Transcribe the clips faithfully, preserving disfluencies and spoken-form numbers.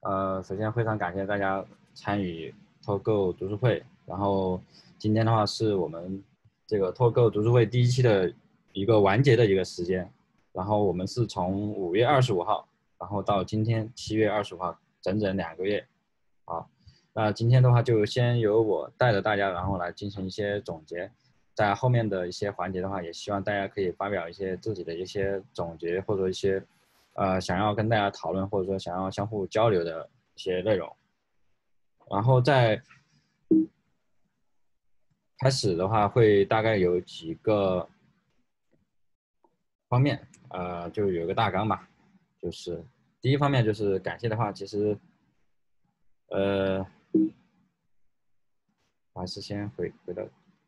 呃，首先非常感谢大家参与脱购读书会。然后今天的话是我们这个脱购读书会第一期的一个完结的一个时间。然后我们是从五月二十五号，然后到今天七月二十五号，整整两个月。好，那今天的话就先由我带着大家，然后来进行一些总结。在后面的一些环节的话，也希望大家可以发表一些自己的一些总结，或者一些呃想要跟大家讨论，或者说想要相互交流的一些内容。然后在开始的话，会大概有几个方面，呃，就有个大纲吧。就是第一方面就是感谢的话，其实呃，我还是先回回到。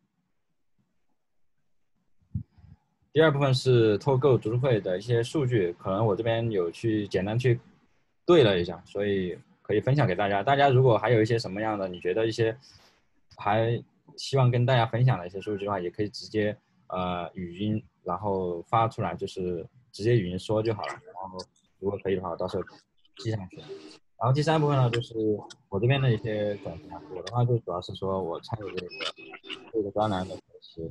第二部分是脱购读书会的一些数据，可能我这边有去简单去对了一下，所以可以分享给大家。大家如果还有一些什么样的你觉得一些还希望跟大家分享的一些数据的话，也可以直接呃语音然后发出来，就是直接语音说就好了。然后如果可以的话，到时候记上去。然后第三部分呢，就是我这边的一些总结。我的话就主要是说我参与这个这个专栏的学习。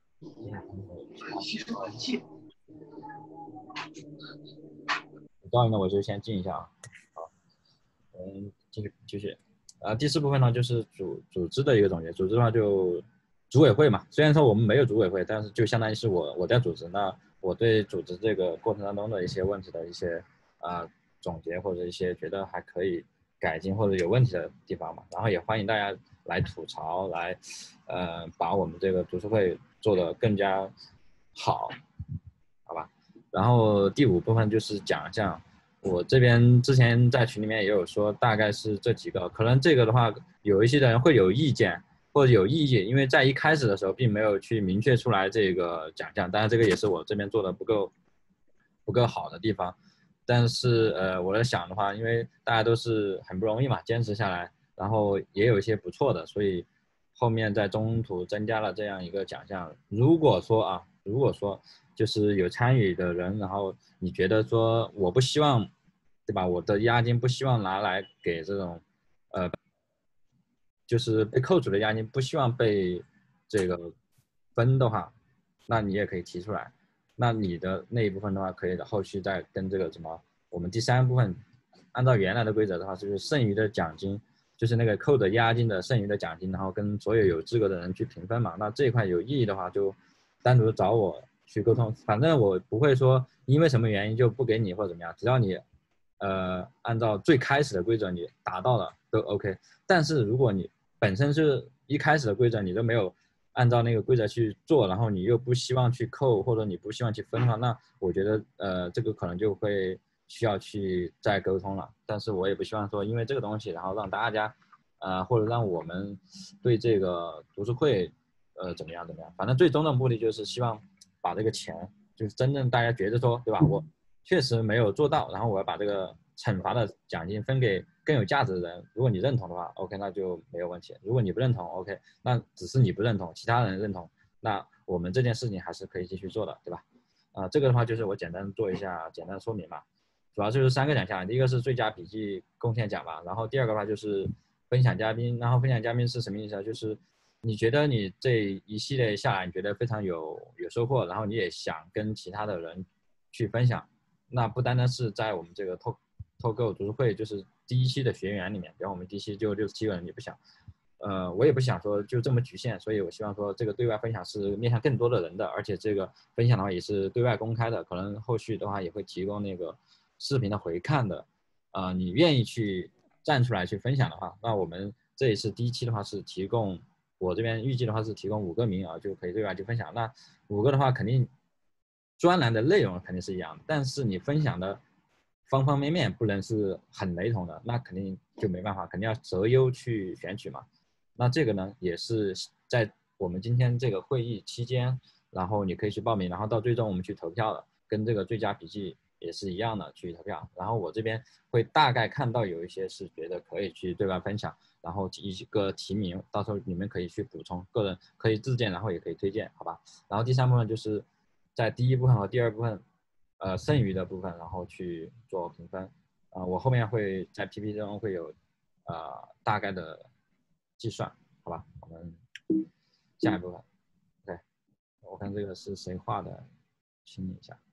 噪音呢，我就先静一下啊。好，嗯，继续继续。啊，第四部分呢，就是组组织的一个总结。组织的话就组委会嘛，虽然说我们没有组委会，但是就相当于是我我在组织。那我对组织这个过程当中的一些问题的一些啊、呃、总结，或者一些觉得还可以改进或者有问题的地方嘛，然后也欢迎大家来吐槽，来呃把我们这个读书会做得更加好，好吧？然后第五部分就是讲一下，我这边之前在群里面也有说，大概是这几个。可能这个的话，有一些人会有意见或者有异议，因为在一开始的时候并没有去明确出来这个奖项。当然，这个也是我这边做的不够不够好的地方。但是呃，我在想的话，因为大家都是很不容易嘛，坚持下来，然后也有一些不错的，所以后面在中途增加了这样一个奖项。如果说啊，如果说就是有参与的人，然后你觉得说我不希望，对吧？我的押金不希望拿来给这种，呃，就是被扣除的押金不希望被这个分的话，那你也可以提出来。那你的那一部分的话，可以后续再跟这个什么，我们第三部分按照原来的规则的话，就是剩余的奖金，就是那个扣的押金的剩余的奖金，然后跟所有有资格的人去平分嘛。那这一块有异议的话，就单独找我去沟通。反正我不会说因为什么原因就不给你或者怎么样，只要你呃按照最开始的规则你达到了都 OK。但是如果你本身是一开始的规则你都没有按照那个规则去做，然后你又不希望去扣或者你不希望去分的话，那我觉得呃这个可能就会需要去再沟通了。但是我也不希望说因为这个东西，然后让大家呃或者让我们对这个读书会呃怎么样怎么样。反正最终的目的就是希望把这个钱，就是真正大家觉得说，对吧？我确实没有做到，然后我要把这个惩罚的奖金分给更有价值的人。如果你认同的话 ，OK， 那就没有问题。如果你不认同 ，OK， 那只是你不认同，其他人认同，那我们这件事情还是可以继续做的，对吧？啊、呃，这个的话就是我简单做一下简单的说明吧。主要就是三个奖项，第一个是最佳笔记贡献奖吧，然后第二个的话就是分享嘉宾。然后分享嘉宾是什么意思呢？就是你觉得你这一系列下来，你觉得非常有有收获，然后你也想跟其他的人去分享。那不单单是在我们这个脱脱购读书会，就是第一期的学员里面，比方我们第一期就六十七个人，你不想，呃，我也不想说就这么局限，所以我希望说这个对外分享是面向更多的人的，而且这个分享的话也是对外公开的，可能后续的话也会提供那个视频的回看的。啊、呃，你愿意去站出来去分享的话，那我们这一次第一期的话是提供，我这边预计的话是提供五个名额就可以对外去分享。那五个的话肯定专栏的内容肯定是一样的，但是你分享的方方面面不能是很雷同的，那肯定就没办法，肯定要择优去选取嘛。那这个呢，也是在我们今天这个会议期间，然后你可以去报名，然后到最终我们去投票的，跟这个最佳笔记也是一样的去投票。然后我这边会大概看到有一些是觉得可以去对外分享，然后一个提名，到时候你们可以去补充，个人可以自荐，然后也可以推荐，好吧？然后第三部分就是在第一部分和第二部分，呃，剩余的部分，然后去做评分。 啊、我后面会在 P P T 中会有呃大概的计算，好吧？我们下一部分。OK，我看这个是谁画的，清理一下。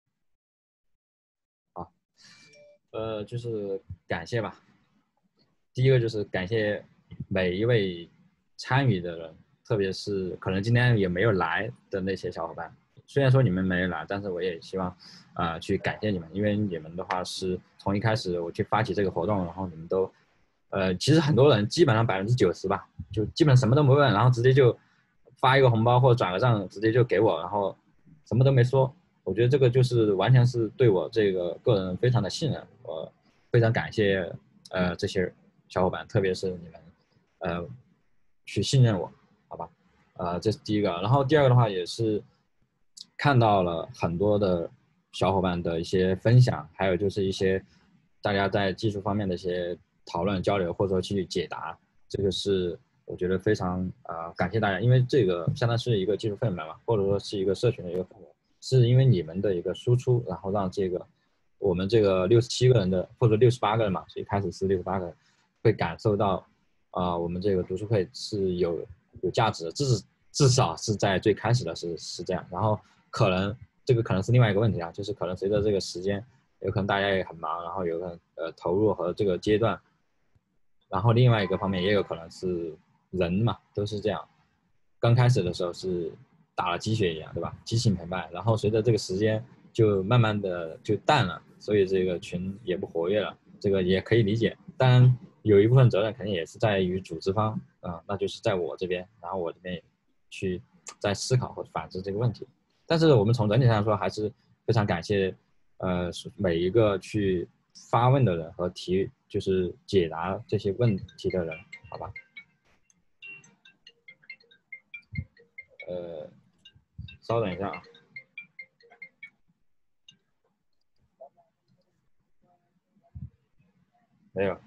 好，呃，就是感谢吧。第一个就是感谢每一位参与的人，特别是可能今天也没有来的那些小伙伴。虽然说你们没有来，但是我也希望，啊、呃，去感谢你们，因为你们的话是从一开始我去发起这个活动，然后你们都，呃，其实很多人基本上百分之九十吧，就基本什么都没问，然后直接就发一个红包或者转个账，直接就给我，然后什么都没说。我觉得这个就是完全是对我这个个人非常的信任，我非常感谢呃这些小伙伴，特别是你们，呃，去信任我，好吧？呃，这是第一个。然后第二个的话，也是看到了很多的小伙伴的一些分享，还有就是一些大家在技术方面的一些讨论交流，或者说去解答，这个是我觉得非常啊、呃、感谢大家，因为这个相当是一个技术氛围嘛，或者说是一个社群的一个氛围，是因为你们的一个输出，然后让这个我们这个六十七个人的或者六十八个人嘛，所以开始是六十八个人，会感受到啊、呃、我们这个读书会是有有价值的，至至少是在最开始的是是这样，然后可能这个可能是另外一个问题啊，就是可能随着这个时间，有可能大家也很忙，然后有可能呃投入和这个阶段，然后另外一个方面也有可能是人嘛，都是这样，刚开始的时候是打了鸡血一样，对吧？激情澎湃，然后随着这个时间就慢慢的就淡了，所以这个群也不活跃了，这个也可以理解。当然有一部分责任肯定也是在于组织方啊、呃，那就是在我这边，然后我这边去在思考或反思这个问题。但是我们从整体上说，还是非常感谢呃每一个去发问的人和提就是解答这些问题的人，好吧？呃，稍等一下啊。没有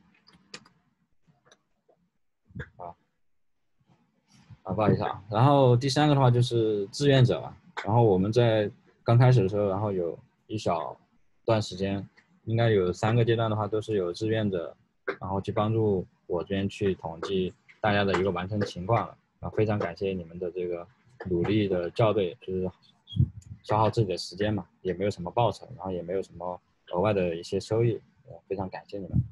啊啊，不好意思啊。然后第三个的话就是志愿者吧。然后我们在刚开始的时候，然后有一小段时间，应该有三个阶段的话，都是有志愿者，然后去帮助我这边去统计大家的一个完成情况。啊，非常感谢你们的这个努力的校对，就是消耗自己的时间嘛，也没有什么报酬，然后也没有什么额外的一些收益，非常感谢你们。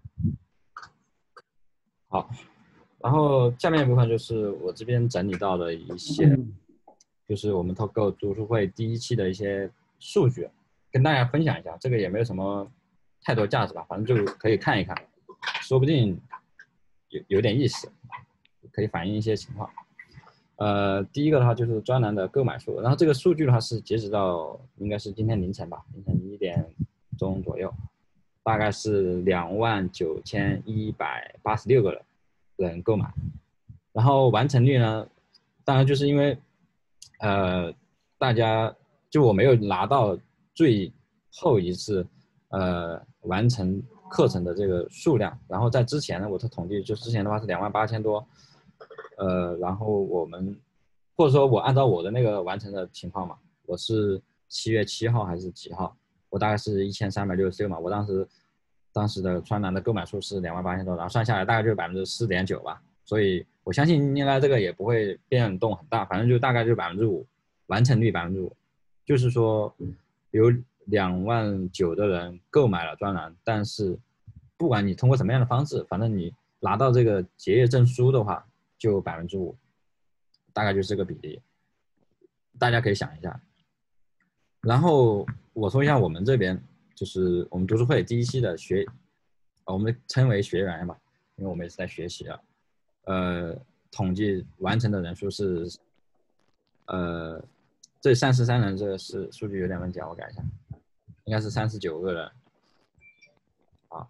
好，然后下面一部分就是我这边整理到的一些，就是我们 Talk 读书会第一期的一些数据，跟大家分享一下。这个也没有什么太多价值吧，反正就可以看一看，说不定有有点意思，可以反映一些情况。呃，第一个的话就是专栏的购买数，然后这个数据的话是截止到应该是今天凌晨吧，凌晨一点钟左右，大概是两万九千一百八十六个人人购买，然后完成率呢，当然就是因为呃大家就我没有拿到最后一次呃完成课程的这个数量，然后在之前呢，我的统计就之前的话是两万八千多，呃，然后我们或者说我按照我的那个完成的情况嘛，我是七月七号还是几号？我大概是一千三百六十六嘛，我当时当时的川南的购买数是两万八千多，然后算下来大概就是百分之四点九吧，所以我相信应该这个也不会变动很大，反正就大概就百分之五，完成率百分之五，就是说有两万九的人购买了专栏，但是不管你通过什么样的方式，反正你拿到这个结业证书的话，就百分之五，大概就是这个比例，大家可以想一下。然后我说一下我们这边，就是我们读书会第一期的学，我们称为学员吧，因为我们也是在学习啊。呃，统计完成的人数是，呃，这三十三人这个是数据有点问题啊，我改一下，应该是三十九个人啊。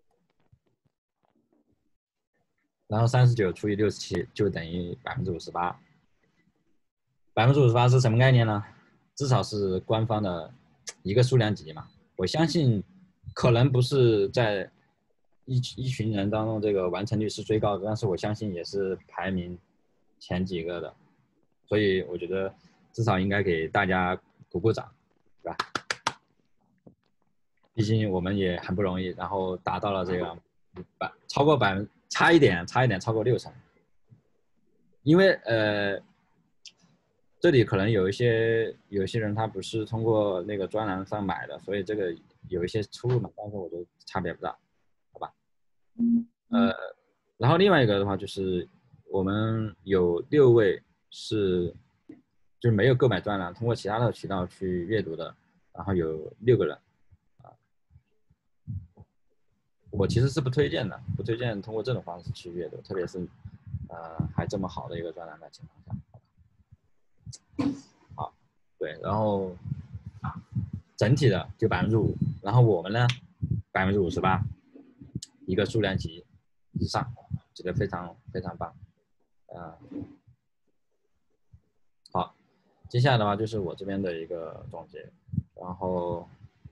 然后三十九除以六十七就等于百分之五十八，百分之五十八是什么概念呢？至少是官方的一个数量级嘛。我相信可能不是在一一群人当中这个完成率是最高的，但是我相信也是排名前几个的。所以我觉得至少应该给大家鼓鼓掌，对吧？ 毕竟我们也很不容易，然后达到了这个百超过百分差一点，差一点超过六成。因为呃，这里可能有一些有一些人他不是通过那个专栏上买的，所以这个有一些出入嘛，但是我觉得差别不大，好吧？呃，然后另外一个的话就是我们有六位是就是没有购买专栏，通过其他的渠道去阅读的，然后有六个人。我其实是不推荐的，不推荐通过这种方式去阅读，特别是呃还这么好的一个专栏的情况下。好，对，然后整体的就百分之五，然后我们呢百分之五十八，一个数量级以上，觉得非常非常棒。呃，好，接下来的话就是我这边的一个总结，然后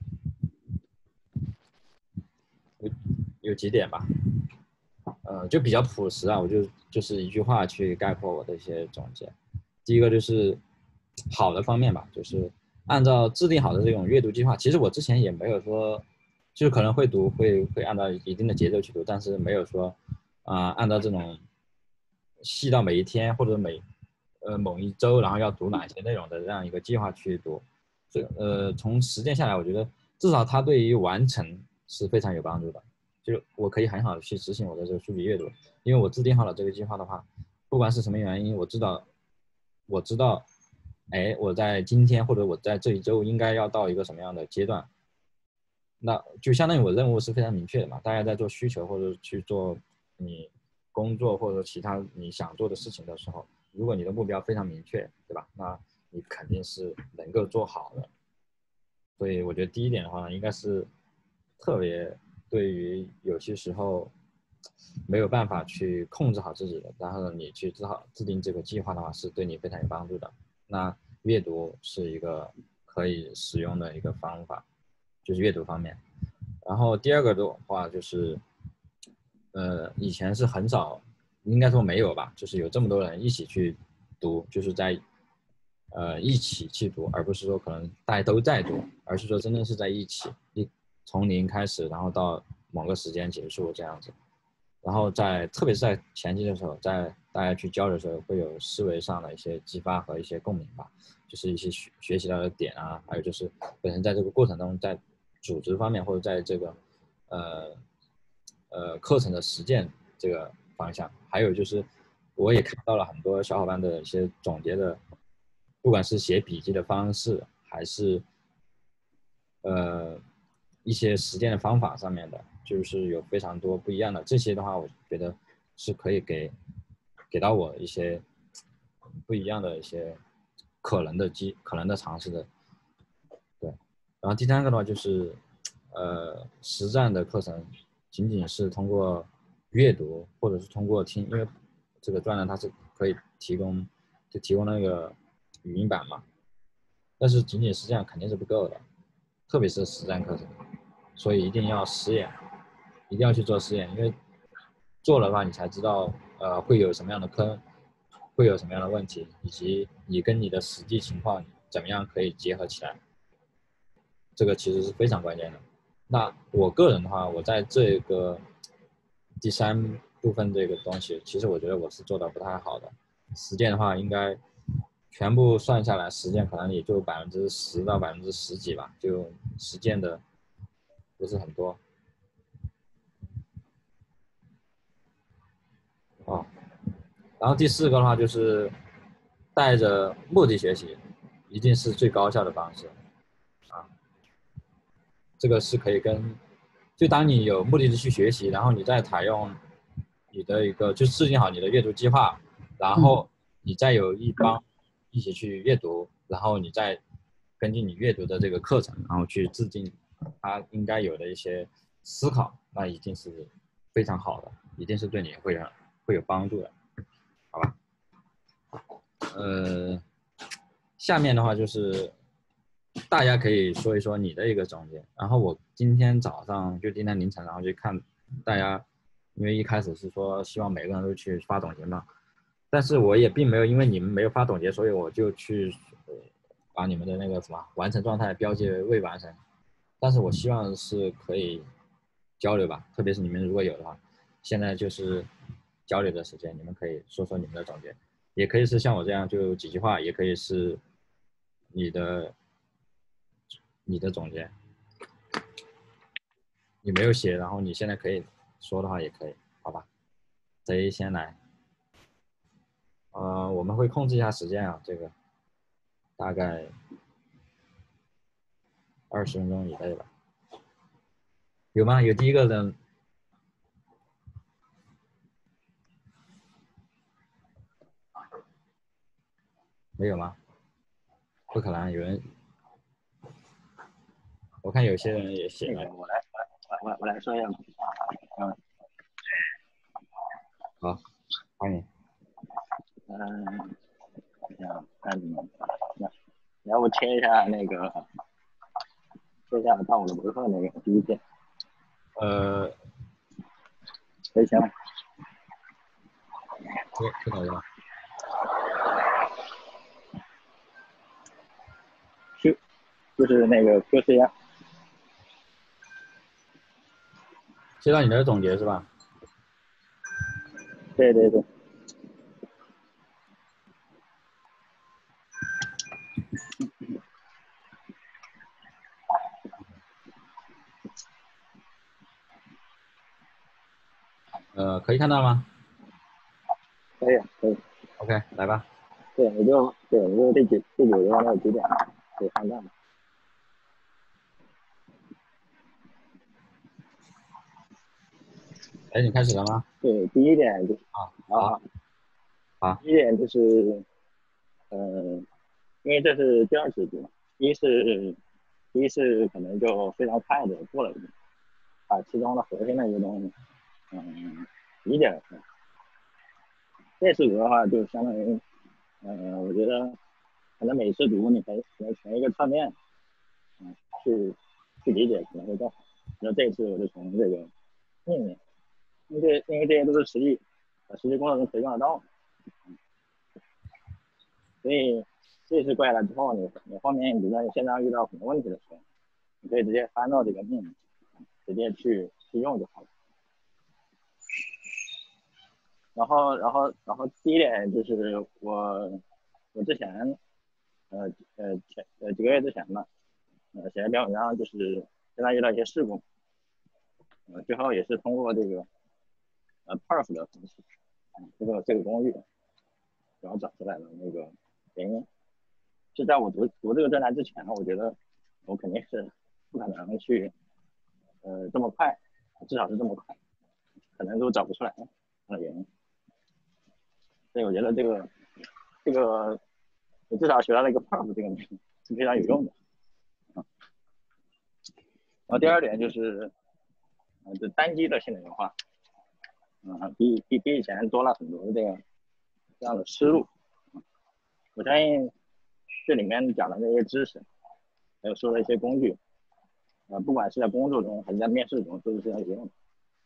有有几点吧，呃，就比较朴实啊，我就就是一句话去概括我的一些总结。第一个就是好的方面吧，就是按照制定好的这种阅读计划，其实我之前也没有说，就是可能会读，会会按照一定的节奏去读，但是没有说啊、呃按照这种细到每一天或者每呃某一周，然后要读哪些内容的这样一个计划去读。这呃从实践下来，我觉得至少它对于完成是非常有帮助的。就我可以很好的去执行我的这个数据阅读，因为我制定好了这个计划的话，不管是什么原因，我知道，我知道，哎，我在今天或者我在这一周应该要到一个什么样的阶段，那就相当于我任务是非常明确的嘛。大家在做需求或者去做你工作或者其他你想做的事情的时候，如果你的目标非常明确，对吧？那你肯定是能够做好的。所以我觉得第一点的话，应该是特别对于有些时候没有办法去控制好自己的，然后你去制好制定这个计划的话，是对你非常有帮助的。那阅读是一个可以使用的一个方法，就是阅读方面。然后第二个的话就是，呃，以前是很少，应该说没有吧，就是有这么多人一起去读，就是在呃一起去读，而不是说可能大家都在读，而是说真的是在一起，一从零开始，然后到某个时间结束这样子。然后在特别是在前期的时候，在大家去交流的时候，会有思维上的一些激发和一些共鸣吧，就是一些学学习到的点啊，还有就是本身在这个过程中，在组织方面或者在这个呃呃课程的实践这个方向，还有就是我也看到了很多小伙伴的一些总结的，不管是写笔记的方式，还是呃一些实践的方法上面的，就是有非常多不一样的。这些的话，我觉得是可以给给到我一些不一样的一些可能的机可能的尝试的。对，然后第三个的话就是呃实战的课程，仅仅是通过阅读或者是通过听，因为这个专栏它是可以提供就提供那个语音版嘛，但是仅仅是这样肯定是不够的，特别是实战课程。所以一定要实验，一定要去做实验，因为做了的话，你才知道呃会有什么样的坑，会有什么样的问题，以及你跟你的实际情况怎么样可以结合起来，这个其实是非常关键的。那我个人的话，我在这个第三部分这个东西，其实我觉得我是做的不太好的。实践的话，应该全部算下来，实践可能也就百分之十到百分之十几吧，就实践的不是很多。哦，然后第四个的话就是带着目的学习，一定是最高效的方式啊。这个是可以跟，就当你有目的的去学习，然后你再采用你的一个，就制定好你的阅读计划，然后你再有一帮一起去阅读，然后你再根据你阅读的这个课程，然后去制定它应该有的一些思考，那一定是非常好的，一定是对你会有会有帮助的，好吧？呃，下面的话就是大家可以说一说你的一个总结。然后我今天早上就今天凌晨，然后去看大家，因为一开始是说希望每个人都去发总结嘛，但是我也并没有因为你们没有发总结，所以我就去、呃、把你们的那个什么完成状态标记为未完成。 但是我希望是可以交流吧，特别是你们如果有的话，现在就是交流的时间，你们可以说说你们的总结，也可以是像我这样就几句话，也可以是你的你的总结，你没有写，然后你现在可以说的话也可以，好吧？谁先来？呃，我们会控制一下时间啊，这个大概二十分钟以内吧。有吗？有第一个人没有吗？不可能，有人，我看有些人也写了。 那个我来我来我来说一下。嗯好，欢迎。 嗯，想看怎么？那你要不切一下那个切一下到我的博客那个第一篇， 呃， 可以行吗？ 切切哪个？ Q 就是那个 Q C 啊。 切到你的总结是吧？ 对对对。 呃，可以看到吗可以可以。 ？OK，来吧。 对，你就对，你就第几第九个那个几点可以看到。 哎，你开始了吗？ 对，第一点就是啊，好， 啊， 好， 第一点就是，呃，因为这是第二次读，一是第一次可能就非常快的过了一遍，把其中的核心的一个东西，嗯，理解了出来。这次读的话，就相当于，呃，我觉得可能每次读你可以可能从一个侧面，嗯，去去理解可能会更好。那这次我就从这个面面，因为这因为这些都是实际，呃，实际工作中可以用得到的。所以这次过来了之后，你你后面比如说你线上遇到什么问题的时候，你可以直接翻到这个命令，直接去去用就好了。然后然后然后第一点就是我我之前呃呃前呃几个月之前吧，呃写了篇文章，就是现在遇到一些事故，呃最后也是通过这个呃 Perf 的方式，嗯这个这个工具，然后找出来了那个原因。是在我读读这个专栏之前，我觉得我肯定是不可能去呃这么快，至少是这么快，可能都找不出来它的原因。所以我觉得这个这个我至少学到了一个 Perf 这个东西是非常有用的。然后第二点就是，呃，这单机的性能优化，嗯、呃，比比比以前多了很多这个这样的思路。我相信这里面讲的那些知识，还有说的一些工具，呃，不管是在工作中还是在面试中，都是非常有用的。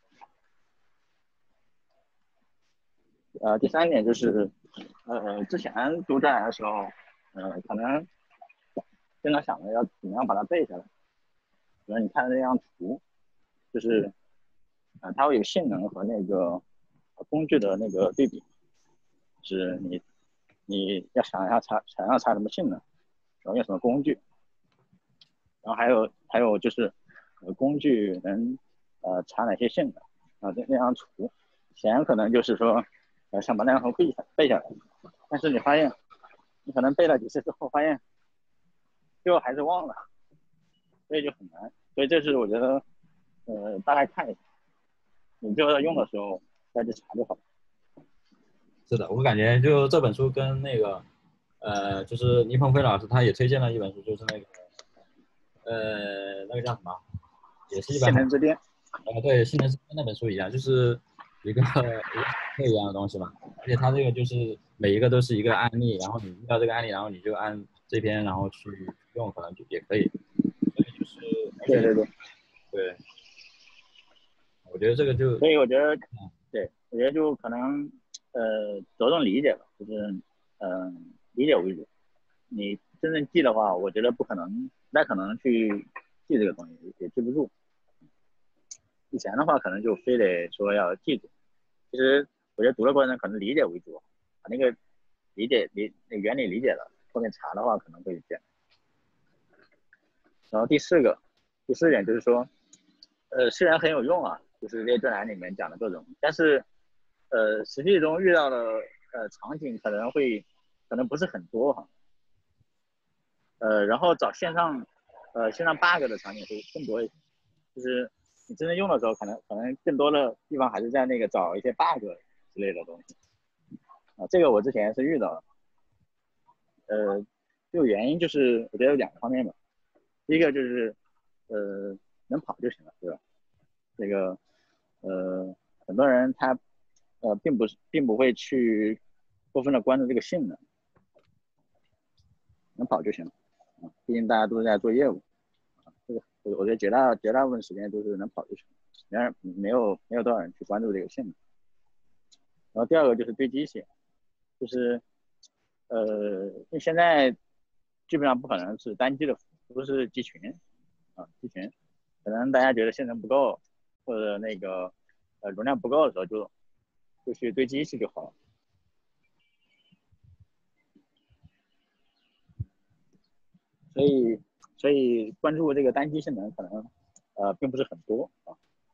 呃，第三点就是，呃，之前读专栏的时候，呃，可能经常想着要怎么样把它背下来。比如你看那张图，就是呃，它会有性能和那个工具的那个对比，是你你要想要查想要查什么性能，然后用什么工具，然后还有还有就是呃工具能呃查哪些性能啊，这那张图，以前可能就是说呃想把那张图背下背下来，但是你发现你可能背了几次之后，发现最后还是忘了，所以就很难。所以这是我觉得呃大概看一下，你最后要用的时候再去查就好。 是的，我感觉就这本书跟那个，呃，就是倪鹏飞老师他也推荐了一本书，就是那个，呃，那个叫什么，也是一本很， 性能之巅。 呃，对，《性能是那本书一样，就是一个一个课一样的东西嘛。而且它这个就是每一个都是一个案例，然后你遇到这个案例，然后你就按这篇然后去用，可能就也可以。所以就是，而且对对对。 对，我觉得这个就， 所以我觉得， 嗯， 对，我觉得就可能呃着重理解吧，就是嗯、呃、理解为主。你真正记的话，我觉得不可能，不太可能去记这个东西，也记不住。以前的话可能就非得说要记住，其实我觉得读的过程中可能理解为主，把那个理解理那原理理解了，后面查的话可能会简单。然后第四个，第四点就是说，呃，虽然很有用啊，就是这些专栏里面讲的各种，但是，呃，实际中遇到的呃场景可能会可能不是很多哈，呃，然后找线上呃线上 bug 的场景会更多一些，就是你真正用的时候，可能可能更多的地方还是在那个找一些 bug 之类的东西啊，这个我之前是遇到的，呃，这个原因就是我觉得有两个方面吧，第一个就是呃能跑就行了，对吧？这个呃很多人他呃并不是并不会去过分的关注这个性能，能跑就行了啊，毕竟大家都是在做业务啊，这个我我觉得绝大绝大部分时间都是能跑就行，然而没有没有多少人去关注这个性能。然后第二个就是堆机器，就是呃因为现在基本上不可能是单机的服务，都是集群啊集群，可能大家觉得性能不够或者那个呃容量不够的时候就就去堆机器就好了。所以所以关注这个单机性能可能呃并不是很多啊，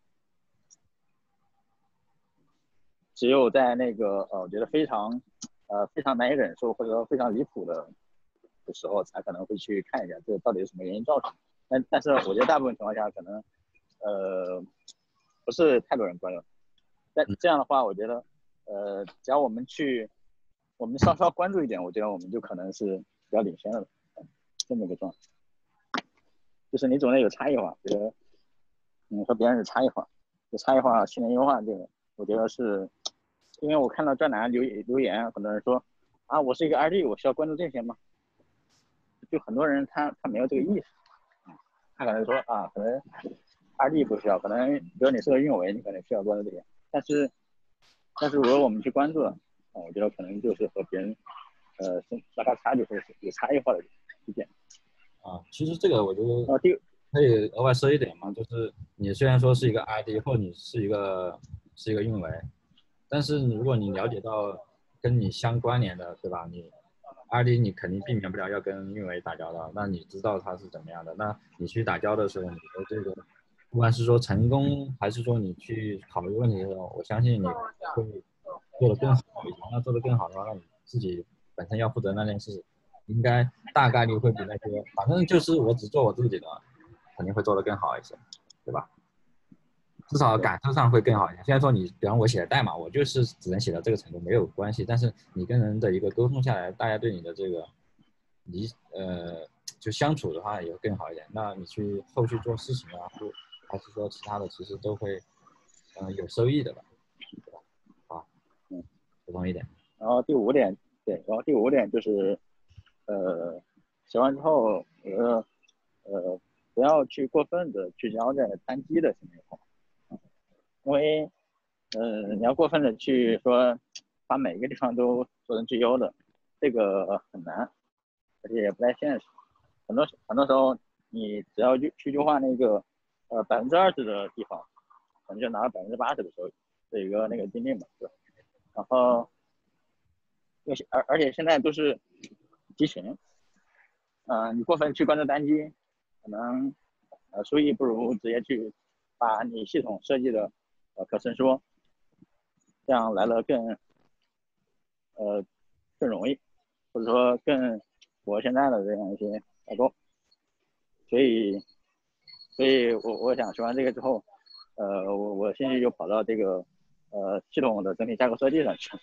只有在那个呃我觉得非常呃非常难以忍受或者说非常离谱的的时候，才可能会去看一下这个到底是什么原因造成。但但是我觉得大部分情况下可能呃不是太多人关注。但这样的话，我觉得呃只要我们去我们稍稍关注一点，我觉得我们就可能是比较领先的这么一个状态。就是你总得有差异化，觉得你和别人有差异化，有差异化性能优化这个，我觉得是，因为我看到专栏留留言，很多人说啊，我是一个 R D， 我需要关注这些吗？就很多人他他没有这个意识，他可能说啊，可能 R D 不需要，可能比如你是个运维，你可能需要关注这些，但是但是如果我们去关注了，啊，我觉得可能就是和别人呃拉开差距或者是有差异化的意见。 啊，其实这个我觉得啊，第可以额外说一点嘛，就是你虽然说是一个 R D 或你是一个是一个运维，但是如果你了解到跟你相关联的，对吧？你 R D 你肯定避免不了要跟运维打交道，那你知道它是怎么样的，那你去打交道的时候，你的这个不管是说成功，还是说你去考虑问题的时候，我相信你会做得更好一些。那做得更好的话，那你自己本身要负责那件事，应该大概率会比那些，反正就是我只做我自己的，肯定会做得更好一些，对吧？至少感受上会更好一些。虽然说你，比方我写的代码，我就是只能写到这个程度没有关系，但是你跟人的一个沟通下来，大家对你的这个理呃就相处的话也会更好一点。那你去后续做事情啊，或还是说其他的，其实都会嗯、呃、有收益的吧，对吧？好，嗯，补充一点。 然后第五点，对，然后第五点就是，呃，写完之后，我觉得，呃，不要去过分的聚焦在单机的性能上，因为，呃，你要过分的去说把每一个地方都做成最优的，这个很难，而且也不太现实。很多很多时候，你只要去去优化那个，呃，百分之二十的地方，可能就拿到百分之八十的收益，这一个那个经历嘛，对吧？然后。因为而而且现在都是集群，嗯、呃，你过分去关注单机，可能呃收益不如直接去把你系统设计的呃可伸缩，这样来了更呃更容易，或者说更符合现在的这样一些结构。所以，所以我我想学完这个之后，呃，我我兴趣就跑到这个呃系统的整体架构设计上去。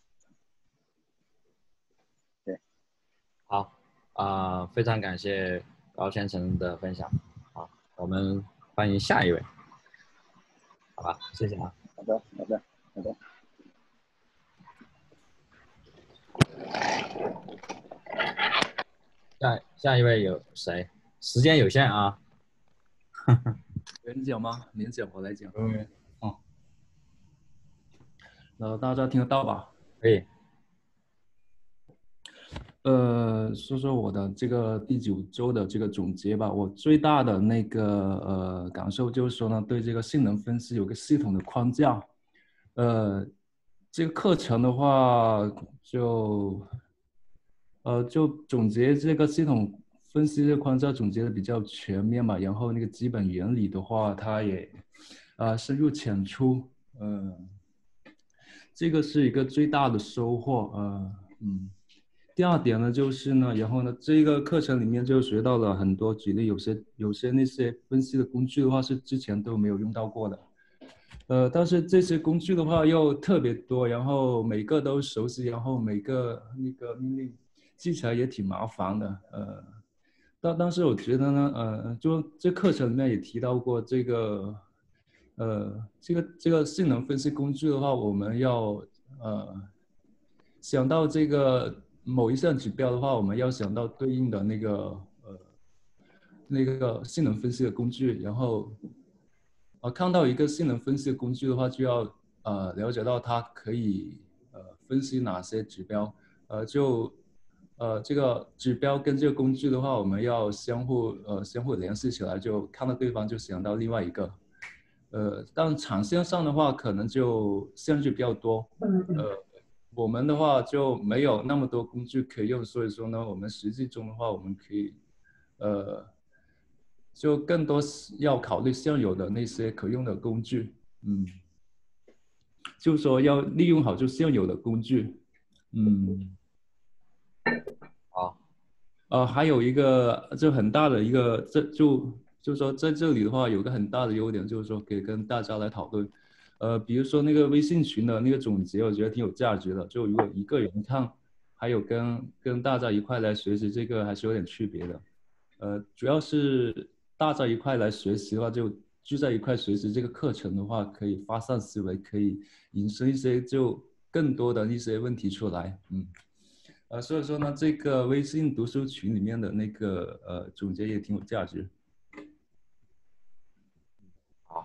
对， 好，啊、呃非常感谢高先生的分享。好，我们欢迎下一位，好吧？谢谢啊。 好的，好的，好的。 下下一位有谁？时间有限啊。 人讲吗？您讲，我来讲。 嗯，哦， 呃，大家听得到吧？ 可以。 呃，说说我的这个第九周的这个总结吧。我最大的那个呃感受就是说呢，对这个性能分析有个系统的框架。呃，这个课程的话就呃就总结这个系统分析这个框架总结的比较全面嘛。然后那个基本原理的话，它也啊、呃深入浅出。嗯、呃，这个是一个最大的收获。呃，嗯。第二点呢，就是呢，然后呢，这个课程里面就学到了很多举例，有些有些那些分析的工具的话是之前都没有用到过的，呃，但是这些工具的话又特别多，然后每个都熟悉，然后每个那个命令记起来也挺麻烦的，呃，但但是我觉得呢，呃，就这课程里面也提到过这个，呃，这个这个性能分析工具的话，我们要呃。想到这个某一项指标的话，我们要想到对应的那个呃那个性能分析的工具，然后呃看到一个性能分析的工具的话，就要呃了解到它可以呃分析哪些指标，呃就呃这个指标跟这个工具的话，我们要相互呃相互联系起来，就看到对方就想到另外一个，呃但长线上的话可能就限制比较多，呃。我们的话就没有那么多工具可以用，所以说呢，我们实际中的话，我们可以，呃，就更多要考虑现有的那些可用的工具，嗯，就是说要利用好就现有的工具，嗯， 好， 呃，还有一个就很大的一个，这就就是说在这里的话，有个很大的优点，就是说可以跟大家来讨论。呃，比如说那个微信群的那个总结，我觉得挺有价值的。就如果一个人看，还有跟跟大家一块来学习，这个还是有点区别的。呃，主要是大家一块来学习的话，就聚在一块学习这个课程的话，可以发散思维，可以引申一些就更多的一些问题出来。嗯。呃，所以说呢，这个微信读书群里面的那个呃总结也挺有价值。 好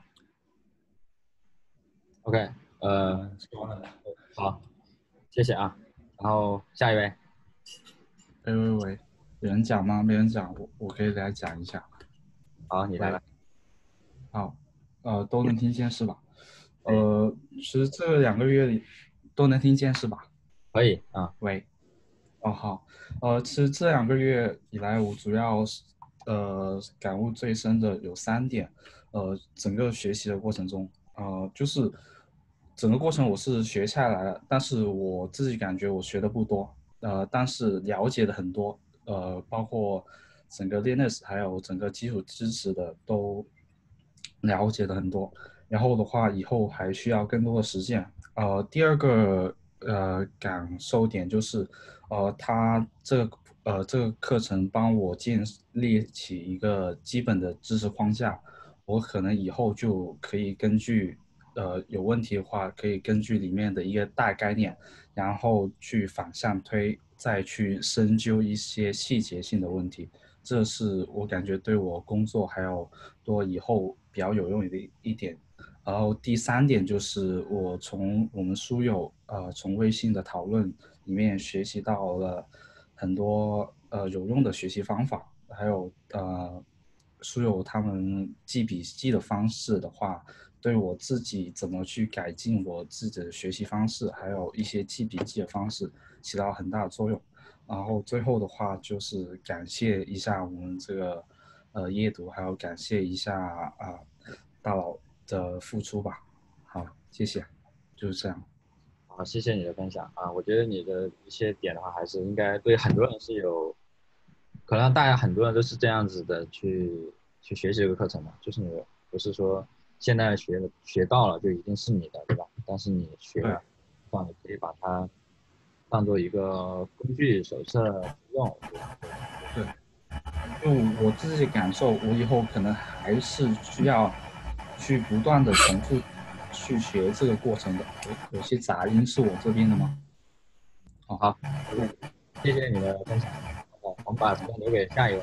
，OK，呃， 啊，说完了。 好，谢谢啊。然后下一位， 喂喂喂，有人讲吗？没人讲，我我可以来讲一下。 好，你来了。 好，呃，都能听见是吧？ 可以呃，其实这两个月里都能听见是吧？ 可以啊， 喂，哦好，呃，其实这两个月以来，我主要是呃感悟最深的有三点，呃，整个学习的过程中，呃，就是整个过程我是学下来了，但是我自己感觉我学的不多，呃，但是了解的很多，呃，包括整个 Linux 还有整个基础知识的都了解的很多，然后的话以后还需要更多的实践。呃，第二个呃感受点就是，呃，他这个呃这个课程帮我建立起一个基本的知识框架，我可能以后就可以根据呃有问题的话，可以根据里面的一个大概念，然后去反向推，再去深究一些细节性的问题。这是我感觉对我工作还有对我以后比较有用的一点。然后第三点就是我从我们书友呃从微信的讨论里面学习到了很多呃有用的学习方法，还有呃书友他们记笔记的方式的话，对我自己怎么去改进我自己的学习方式，还有一些记笔记的方式起到很大的作用。然后最后的话就是感谢一下我们这个呃夜读，还有感谢一下啊、呃、大佬的付出吧。好，谢谢，就是这样。 好，谢谢你的分享啊。我觉得你的一些点的话，还是应该对很多人是有，可能大家很多人都是这样子的去去学习这个课程的，就是你不是说现在学了学到了就一定是你的，对吧？但是你学了，这样你可以把它当做一个工具手册用。 对，就我自己感受，我以后可能还是需要去不断的重复去学这个过程的。有有些杂音是我这边的吗？ 哦，好，谢谢你的分享。好，我们把时间留给下一位。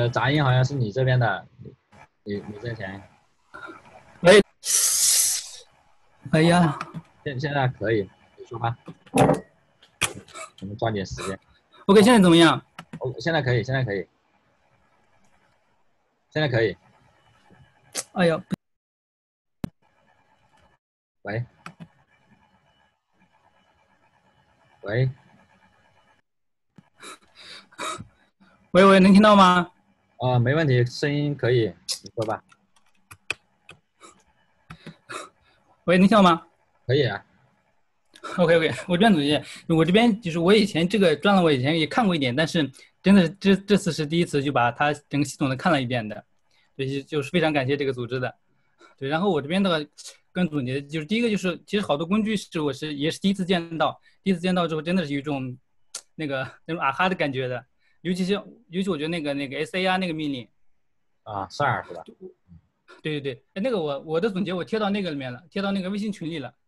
个杂音好像是你这边的，你你之前。 喂，哎呀， 现现在可以，你说吧，我们抓紧时间。 OK， 现在怎么样？ 哦，现在可以，现在可以，现在可以。 哎呀， 喂，喂， 喂喂，能听到吗？ 啊、没问题，声音可以，你说吧。 喂，能听到吗？ 可以啊。 OK OK，我这边总结，我这边就是我以前这个专栏我以前也看过一点，但是真的是这这次是第一次就把它整个系统的看了一遍的，所以就是非常感谢这个组织的。对，然后我这边的跟总结就是第一个就是其实好多工具是我是也是第一次见到，第一次见到之后真的是有一种那个那种啊哈的感觉的，尤其是尤其我觉得那个那个 S A R 那个命令啊，十二是吧？ 对对对，哎那个我我的总结我贴到那个里面了，贴到那个微信群里了。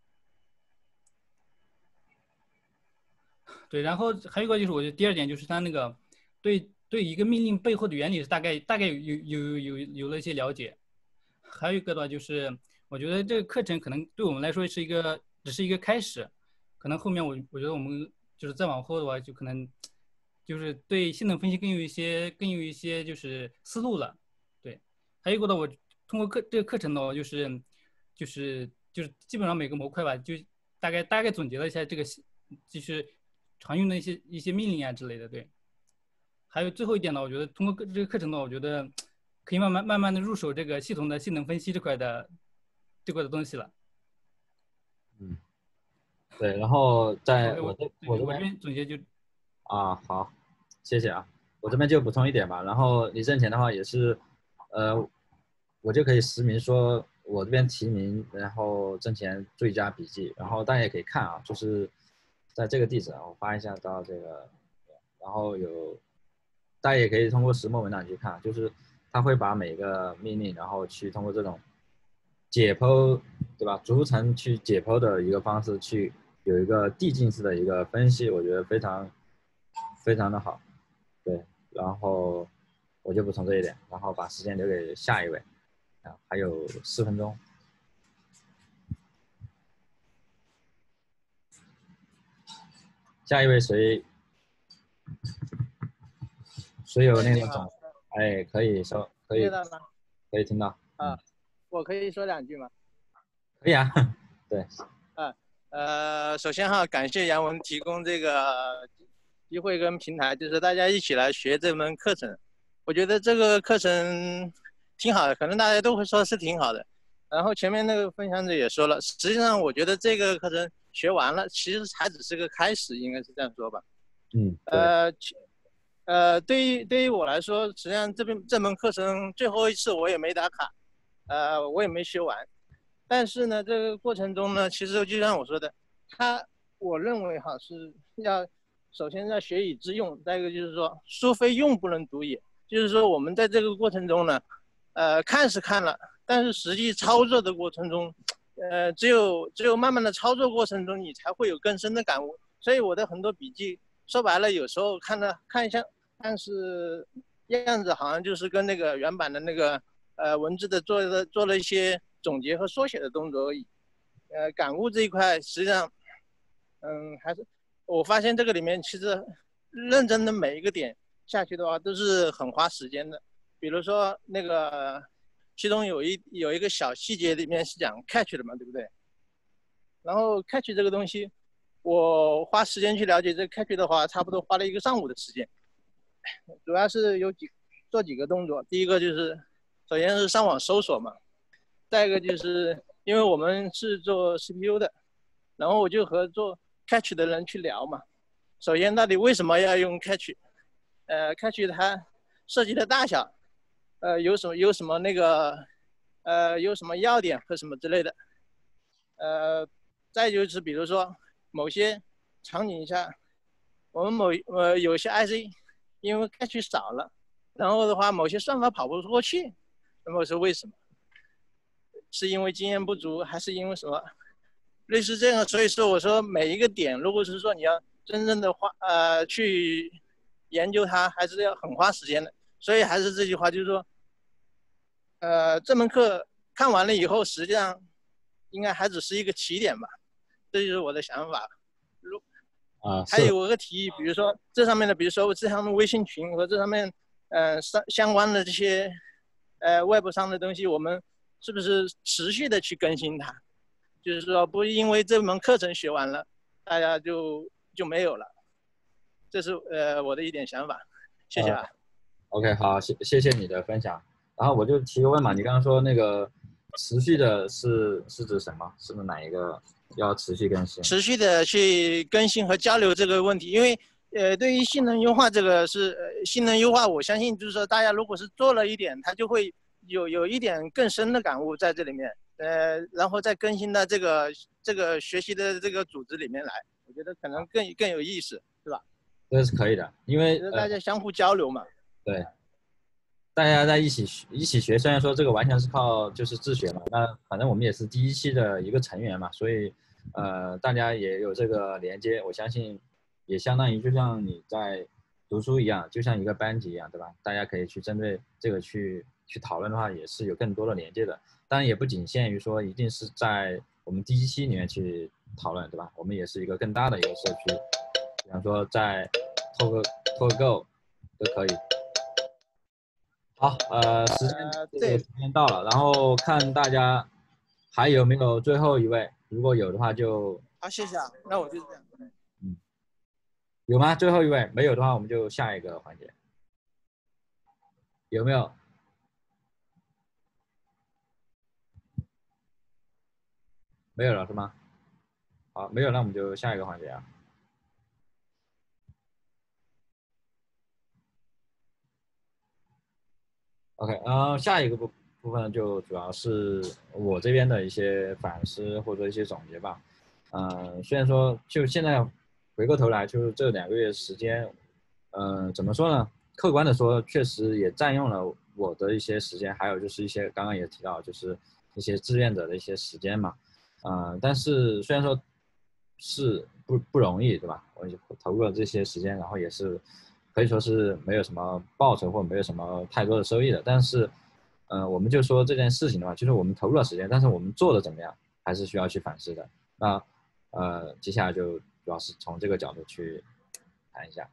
对，然后还有一个就是，我觉得第二点就是它那个对对一个命令背后的原理是大概大概有有有有有了一些了解。还有一个的话就是，我觉得这个课程可能对我们来说是一个只是一个开始，可能后面我我觉得我们就是再往后的话，就可能就是对性能分析更有一些更有一些就是思路了。对，还有一个的我通过课这个课程呢，就是就是就是基本上每个模块吧，就大概大概总结了一下这个就是。常用的一些一些命令啊之类的，对。还有最后一点呢，我觉得通过这个课程呢，我觉得可以慢慢慢慢的入手这个系统的性能分析这块的这块的东西了。 嗯，对，然后在我我这我这我这边边总结就啊，好，谢谢啊，我这边就补充一点吧。然后你挣钱的话也是，呃，我就可以实名说，我这边提名，然后挣钱注意加笔记，然后大家也可以看啊，就是在这个地址啊，我发一下到这个，然后有大家也可以通过石墨文档去看，就是他会把每个命令，然后去通过这种解剖，对吧？逐层去解剖的一个方式去有一个递进式的一个分析，我觉得非常非常的好，对。然后我就补充这一点，然后把时间留给下一位，啊，还有四分钟。下一位谁？谁有那个总？哎，可以说，可以，可以听到。 啊，我可以说两句吗？ 可以啊，对。 啊，呃，首先哈，感谢杨文提供这个机会跟平台，就是大家一起来学这门课程。我觉得这个课程挺好的，可能大家都会说是挺好的。然后前面那个分享者也说了，实际上我觉得这个课程学完了，其实还只是个开始，应该是这样说吧。 嗯。 呃，呃，对于对于我来说，实际上这边这门课程最后一次我也没打卡，呃，我也没学完。但是呢，这个过程中呢，其实就像我说的，他我认为哈是要首先要学以致用，再一个就是说书非用不能读也，就是说我们在这个过程中呢，呃，看是看了，但是实际操作的过程中，呃，只有只有慢慢的操作过程中，你才会有更深的感悟。所以我的很多笔记，说白了，有时候看了看一下，但是样子好像就是跟那个原版的那个呃文字的做的做了一些总结和缩写的动作而已。呃，感悟这一块，实际上，嗯，还是我发现这个里面其实认真的每一个点下去的话，都是很花时间的。比如说那个，其中有一有一个小细节里面是讲 catch 的嘛，对不对？然后 catch 这个东西，我花时间去了解这个 catch 的话，差不多花了一个上午的时间。主要是有几做几个动作，第一个就是首先是上网搜索嘛，再一个就是因为我们是做 C P U 的，然后我就和做 catch 的人去聊嘛。首先到底为什么要用 catch？ 呃 catch 它设计的大小，呃有什么有什么那个呃有什么要点和什么之类的。呃再就是比如说某些场景下，我们某呃有些 I C 因为 catch 少了，然后的话某些算法跑不过去，那么是为什么？是因为经验不足，还是因为什么？类似这样，所以说我说每一个点，如果是说你要真正的花呃去研究它，还是要很花时间的。 所以还是这句话，就是说，呃，这门课看完了以后，实际上应该还只是一个起点吧，这就是我的想法。如啊， 还有个提议，比如说这上面的，比如说这上面微信群和这上面呃相相关的这些呃 Web 上的东西，我们是不是持续的去更新它？就是说不因为这门课程学完了，大家就就没有了。这是呃我的一点想法，谢谢啊。 呃、OK， 好，谢谢谢你的分享。然后我就提个问嘛，你刚刚说那个持续的是是指什么？是指哪一个要持续更新？ 持续的去更新和交流这个问题，因为呃对于性能优化这个是呃性能优化，我相信就是说大家如果是做了一点，它就会有有一点更深的感悟在这里面，呃然后再更新到这个这个学习的这个组织里面来，我觉得可能更更有意思，是吧？ 这是可以的，因为大家相互交流嘛。 呃、对。大家在一起一起学，虽然说这个完全是靠就是自学嘛，那反正我们也是第一期的一个成员嘛，所以呃大家也有这个连接，我相信也相当于就像你在读书一样，就像一个班级一样，对吧？大家可以去针对这个去去讨论的话，也是有更多的连接的。当然也不仅限于说一定是在我们第一期里面去讨论，对吧？我们也是一个更大的一个社区，比方说在透过透过 Go 都可以。好，呃，时间这个时间到了，然后看大家还有没有最后一位，如果有的话就好，谢谢啊，那我就这样。 嗯，有吗？最后一位没有的话，我们就下一个环节，有没有？没有了是吗？好，没有，那我们就下一个环节啊。OK， 然后下一个部部分就主要是我这边的一些反思或者一些总结吧。嗯、呃，虽然说就现在回过头来，就是这两个月时间，嗯、呃，怎么说呢？客观的说，确实也占用了我的一些时间，还有就是一些刚刚也提到，就是一些志愿者的一些时间嘛。嗯、呃，但是虽然说是不不容易，对吧？我投入了这些时间，然后也是。可以说是没有什么报酬或没有什么太多的收益的，但是，呃，我们就说这件事情的话，就是我们投入了时间，但是我们做的怎么样，还是需要去反思的。那，呃，接下来就主要是从这个角度去谈一下。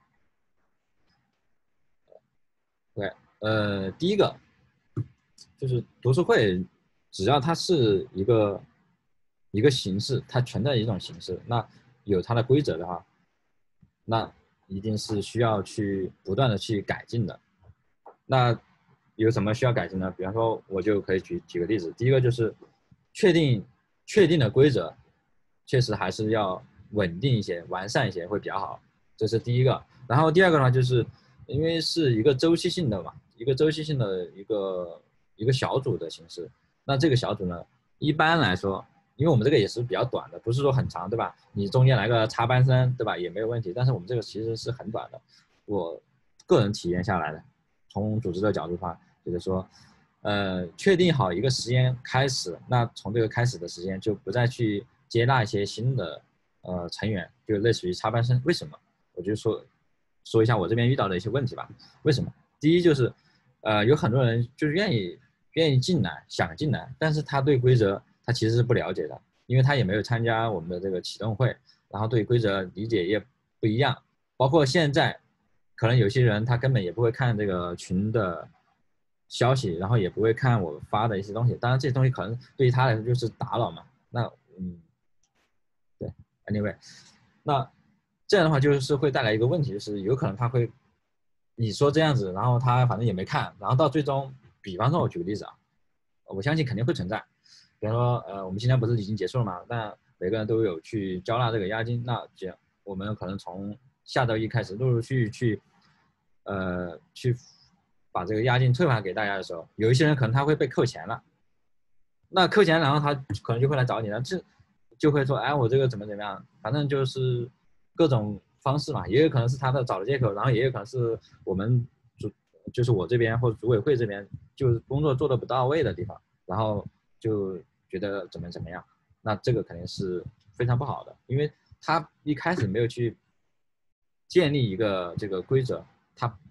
对，呃，第一个就是读书会，只要它是一个一个形式，它存在一种形式，那有它的规则的话，那一定是需要去不断的去改进的。那有什么需要改进呢？比方说，我就可以举举个例子。第一个就是确定确定的规则，确实还是要稳定一些、完善一些会比较好，这是第一个。然后第二个的话，就是因为是一个周期性的嘛，一个周期性的一个一个小组的形式。那这个小组呢，一般来说，因为我们这个也是比较短的，不是说很长，对吧？你中间来个插班生，对吧？也没有问题。但是我们这个其实是很短的，我个人体验下来的，从组织的角度的话，就是说，呃，确定好一个时间开始，那从这个开始的时间就不再去接纳一些新的呃成员，就类似于插班生。为什么？我就说说一下我这边遇到的一些问题吧。为什么？第一就是，呃，有很多人就是愿意愿意进来，想进来，但是他对规则他其实是不了解的，因为他也没有参加我们的这个启动会，然后对规则理解也不一样。包括现在，可能有些人他根本也不会看这个群的消息，然后也不会看我发的一些东西。当然，这些东西可能对于他来说就是打扰嘛。那嗯，对 ，anyway， 那这样的话就是会带来一个问题，就是有可能他会你说这样子，然后他反正也没看，然后到最终，比方说我举个例子啊，我相信肯定会存在。比方说，呃，我们今天不是已经结束了吗？那每个人都有去交纳这个押金，那这样我们可能从下周一开始陆陆续续去，呃，去把这个押金退还给大家的时候，有一些人可能他会被扣钱了，那扣钱，然后他可能就会来找你了，这就会说，哎，我这个怎么怎么样，反正就是各种方式嘛，也有可能是他的找的借口，然后也有可能是我们组，就是我这边或者组委会这边，就是工作做的不到位的地方，然后就觉得怎么怎么样，那这个肯定是非常不好的，因为他一开始没有去建立一个这个规则，他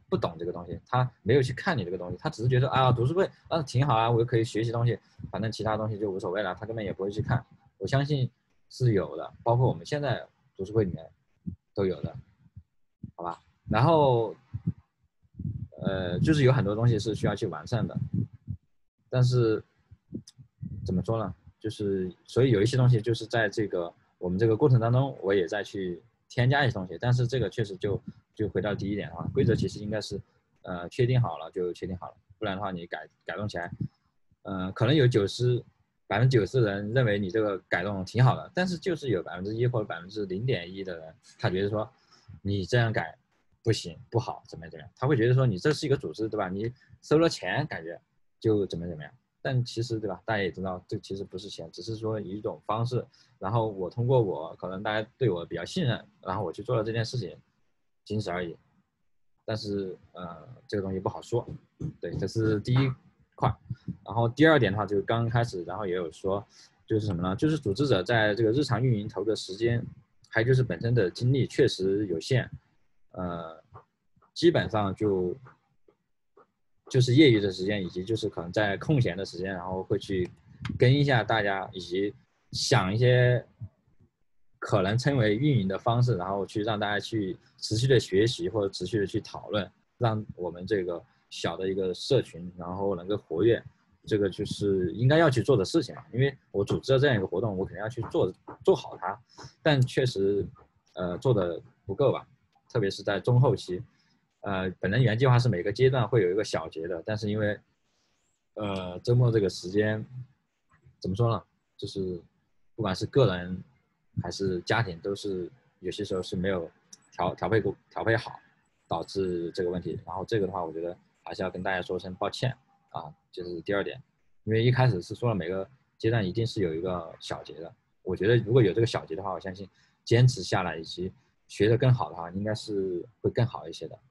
不懂这个东西，他没有去看你这个东西，他只是觉得啊读书会啊挺好啊，我又可以学习东西，反正其他东西就无所谓了，他根本也不会去看。我相信是有的，包括我们现在读书会里面都有的，好吧？然后呃，就是有很多东西是需要去完善的，但是怎么说呢？就是所以有一些东西就是在这个我们这个过程当中，我也在去添加一些东西，但是这个确实就就回到第一点啊，规则其实应该是呃确定好了就确定好了，不然的话你改改动起来，嗯、呃，可能有九十百分之九十的人认为你这个改动挺好的，但是就是有百分之一或者百分之零点一的人，他觉得说你这样改不行不好怎么样怎么样，他会觉得说你这是一个组织对吧？你收了钱感觉就怎么怎么样。但其实对吧？大家也知道，这其实不是钱，只是说一种方式。然后我通过我，可能大家对我比较信任，然后我去做了这件事情，仅此而已。但是呃，这个东西不好说。对，这是第一块。然后第二点的话，就是刚开始，然后也有说，就是什么呢？就是组织者在这个日常运营投的时间，还有就是本身的精力确实有限，呃，基本上就。就是业余的时间，以及就是可能在空闲的时间，然后会去跟一下大家，以及想一些可能称为运营的方式，然后去让大家去持续的学习或者持续的去讨论，让我们这个小的一个社群，然后能够活跃，这个就是应该要去做的事情嘛。因为我组织了这样一个活动，我肯定要去做做好它，但确实呃做的不够吧，特别是在中后期。呃，本人原计划是每个阶段会有一个小节的，但是因为，呃，周末这个时间，怎么说呢？就是不管是个人还是家庭，都是有些时候是没有调调配过调配好，导致这个问题。然后这个的话，我觉得还是要跟大家说声抱歉啊，就是第二点，因为一开始是说了每个阶段一定是有一个小节的。我觉得如果有这个小节的话，我相信坚持下来以及学得更好的话，应该是会更好一些的。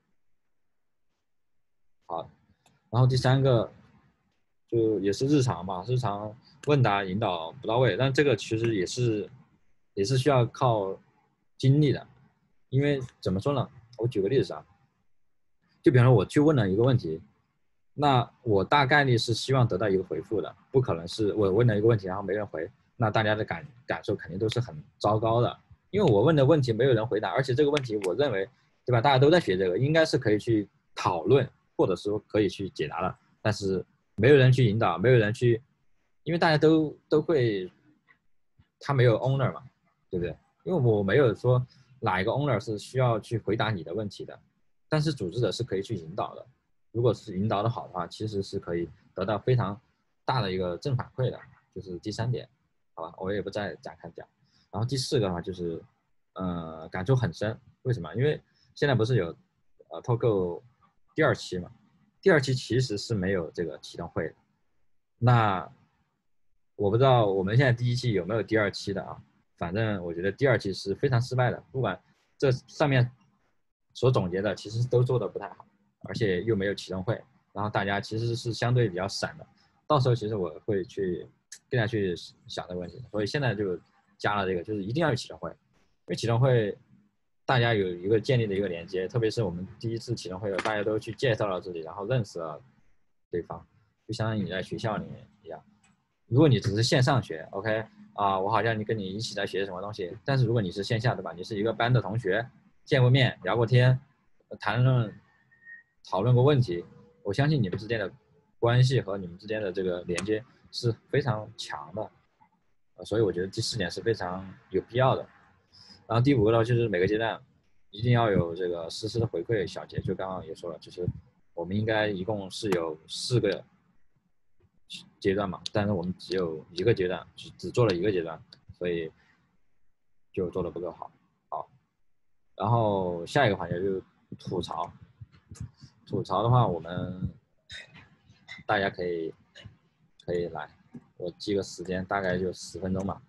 好，然后第三个就也是日常嘛，日常问答引导不到位，但这个其实也是也是需要靠精力的，因为怎么说呢？我举个例子啊，就比方说我去问了一个问题，那我大概率是希望得到一个回复的，不可能是我问了一个问题然后没人回，那大家的感感受肯定都是很糟糕的，因为我问的问题没有人回答，而且这个问题我认为，对吧？大家都在学这个，应该是可以去讨论。或者说可以去解答了，但是没有人去引导，没有人去，因为大家都都会，他没有 owner 嘛，对不对？因为我没有说哪一个 owner 是需要去回答你的问题的，但是组织者是可以去引导的，如果是引导的好的话，其实是可以得到非常大的一个正反馈的，就是第三点，好吧，我也不再展开讲。然后第四个的话就是，呃，感触很深，为什么？因为现在不是有呃透购第二期嘛，第二期其实是没有这个启动会的。那我不知道我们现在第一期有没有第二期的啊？反正我觉得第二期是非常失败的，不管这上面所总结的其实都做的不太好，而且又没有启动会，然后大家其实是相对比较散的。到时候其实我会去更加去想这个问题，所以现在就加了这个，就是一定要有启动会，因为启动会。大家有一个建立的一个连接，特别是我们第一次启动会，大家都去介绍了自己，然后认识了对方，就相当于你在学校里面一样。如果你只是线上学 ，OK 啊，我好像你跟你一起在学什么东西，但是如果你是线下，对吧？你是一个班的同学，见过面，聊过天，谈论讨论过问题，我相信你们之间的关系和你们之间的这个连接是非常强的，所以我觉得第四点是非常有必要的。然后第五个呢，就是每个阶段一定要有这个实时的回馈小节，就刚刚也说了，就是我们应该一共是有四个阶段嘛，但是我们只有一个阶段，只只做了一个阶段，所以就做的不够好。好，然后下一个环节就是吐槽。吐槽的话，我们大家可以可以来，我记个时间，大概就十分钟吧。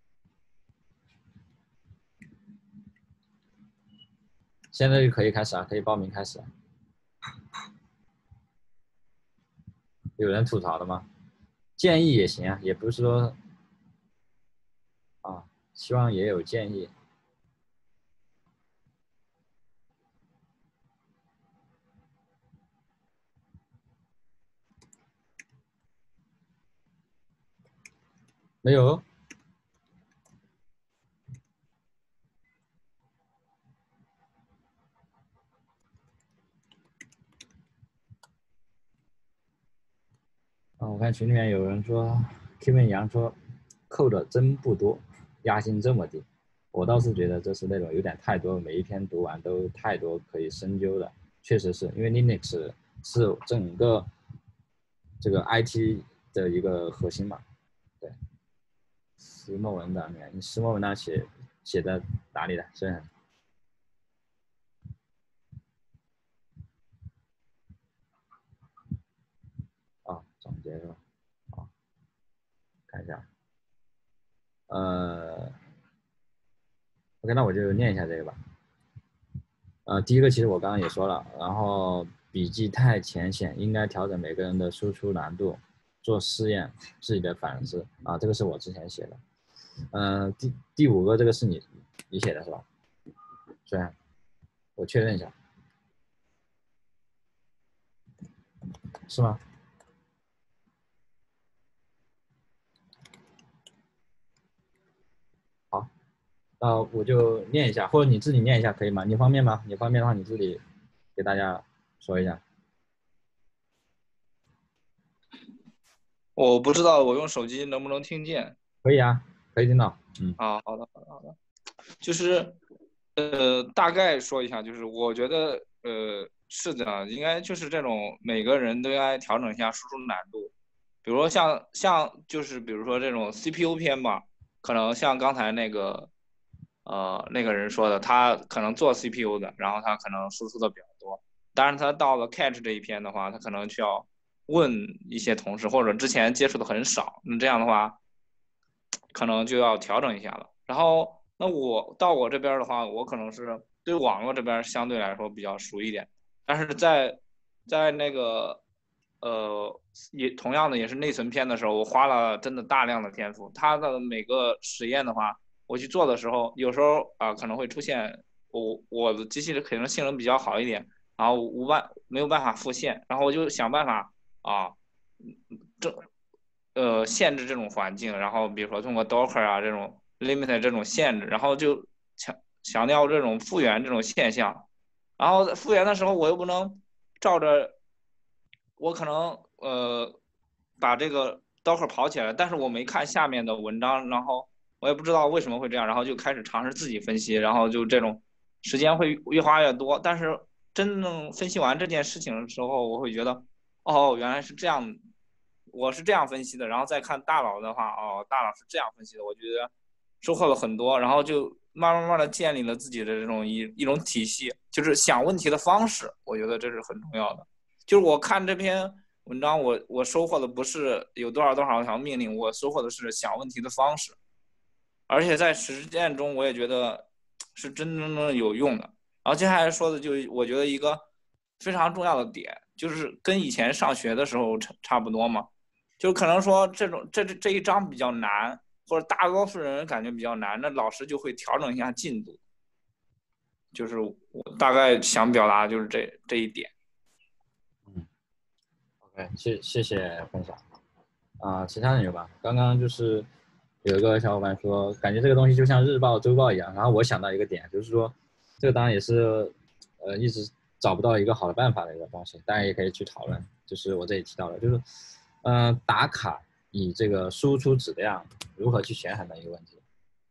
现在就可以开始啊，可以报名开始。有人吐槽的吗？建议也行啊，也不是说啊，希望也有建议。 没有。啊，我看群里面有人说 ，Kevin 杨说，code 真不多，压心这么低。我倒是觉得这是那种有点太多，每一篇读完都太多可以深究的。确实是因为 Linux 是整个这个 I T 的一个核心嘛。对，石墨文档，你石墨文档写写在哪里的？是很。啊，总结是吧？啊，看一下。呃 ，OK， 那我就念一下这个吧。呃，第一个其实我刚刚也说了，然后笔记太浅显，应该调整每个人的输出难度，做试验，自己的反思啊，这个是我之前写的。嗯、呃，第第五个这个是你你写的是吧？虽然我确认一下，是吗？好，那我就念一下，或者你自己念一下可以吗？你方便吗？你方便的话，你自己给大家说一下。 我不知道我用手机能不能听见。 可以啊，可以听到。嗯。 啊，好的，好的，好的。就是，呃，大概说一下，就是我觉得，呃，是的，应该就是这种每个人都应该调整一下输出难度。比如说像像就是比如说这种 C P U 篇吧，可能像刚才那个，呃，那个人说的，他可能做 C P U 的，然后他可能输出的比较多。当然，他到了 Catch 这一篇的话，他可能需要问一些同事，或者之前接触的很少，那这样的话，可能就要调整一下了。然后，那我到我这边的话，我可能是对网络这边相对来说比较熟一点，但是在在那个呃也同样的也是内存篇的时候，我花了真的大量的天赋。它的每个实验的话，我去做的时候，有时候啊、呃、可能会出现我我的机器的可能性能比较好一点，然后无办没有办法复现，然后我就想办法啊，这呃限制这种环境，然后比如说通过 Docker 啊这种 limit 这种限制，然后就强强调这种复原这种现象，然后复原的时候我又不能照着，我可能呃把这个 Docker 跑起来，但是我没看下面的文章，然后我也不知道为什么会这样，然后就开始尝试自己分析，然后就这种时间会越花越多，但是真正分析完这件事情的时候，我会觉得哦原来是这样。我是这样分析的，然后再看大佬的话，哦，大佬是这样分析的，我觉得收获了很多，然后就慢慢慢慢的建立了自己的这种一一种体系，就是想问题的方式，我觉得这是很重要的。就是我看这篇文章，我我收获的不是有多少多少条命令，我收获的是想问题的方式，而且在实践中我也觉得是真正的有用的。然后接下来说的就我觉得一个非常重要的点，就是跟以前上学的时候差差不多嘛。就可能说这种这这这一章比较难，或者大多数人感觉比较难，那老师就会调整一下进度。就是我大概想表达就是这这一点。 嗯 ，OK， 谢谢谢分享。啊、呃，其他人有吧？刚刚就是有一个小伙伴说，感觉这个东西就像日报、周报一样。然后我想到一个点，就是说，这个当然也是呃一直找不到一个好的办法的一个东西，大家也可以去讨论。就是我这里提到的，就是。嗯、呃，打卡以这个输出质量如何去权衡的一个问题，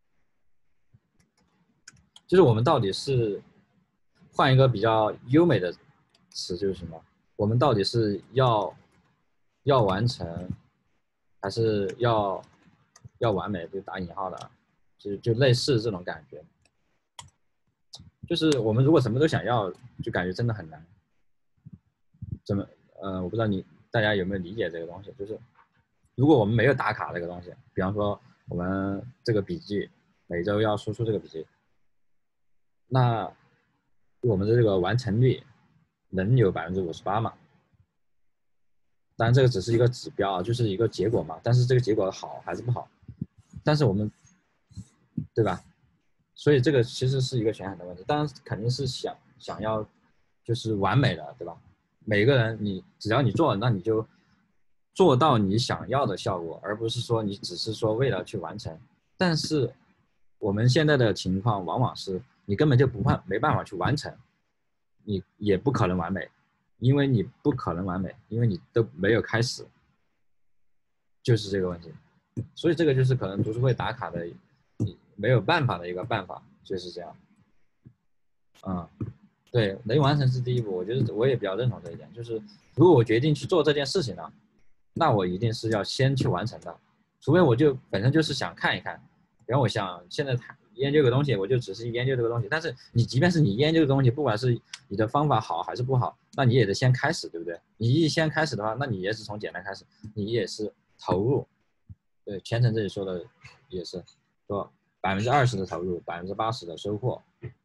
就是我们到底是换一个比较优美的词，就是什么？我们到底是要要完成，还是要要完美？就打引号的，就就类似这种感觉。就是我们如果什么都想要，就感觉真的很难。怎么？呃，我不知道你。大家有没有理解这个东西？就是如果我们没有打卡这个东西，比方说我们这个笔记每周要输出这个笔记，那我们的这个完成率能有百分之五十八吗？当然这个只是一个指标啊，就是一个结果嘛。但是这个结果好还是不好？但是我们对吧？所以这个其实是一个权衡的问题。当然肯定是想想要就是完美的，对吧？每个人你只要你做了，那你就做到你想要的效果，而不是说你只是说为了去完成。但是我们现在的情况往往是你根本就不办没办法去完成，你也不可能完美，因为你不可能完美，因为你都没有开始，就是这个问题。所以这个就是可能读书会打卡的你没有办法的一个办法，就是这样。嗯，对，能完成是第一步，我觉得我也比较认同这一点。就是如果我决定去做这件事情呢，那我一定是要先去完成的，除非我就本身就是想看一看，然后我想现在研究个东西，我就只是研究这个东西。但是你即便是你研究的东西，不管是你的方法好还是不好，那你也得先开始，对不对？你一先开始的话，那你也是从简单开始，你也是投入。对，全程这里说的也是说百分之二十的投入，百分之八十的收获。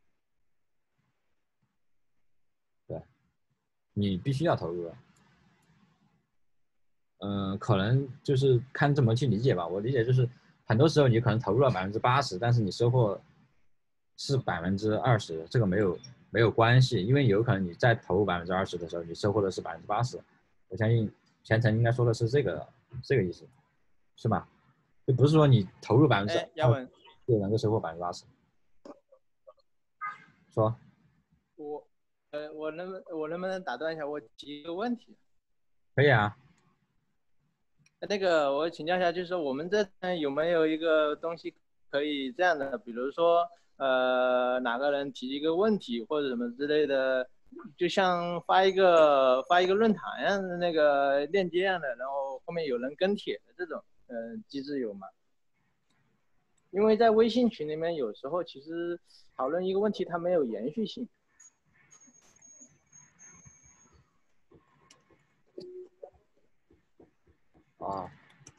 对，你必须要投入的。嗯、呃，可能就是看怎么去理解吧。我理解就是很多时候你可能投入了百分之八十，但是你收获是百分之二十，这个没有没有关系，因为有可能你在投入百分之二十的时候，你收获的是百分之八十。我相信全程应该说的是这个这个意思，是吧？就不是说你投入百分之二十就能够收获百分之八十。说， 我呃，我能我能不能打断一下，我提一个问题？ 可以啊。 那个我请教一下，就是说我们这边有没有一个东西可以这样的，比如说呃哪个人提一个问题或者什么之类的，就像发一个发一个论坛一样的那个链接一样的，然后后面有人跟帖的这种呃机制有吗？因为在微信群里面有时候其实讨论一个问题它没有延续性。 啊，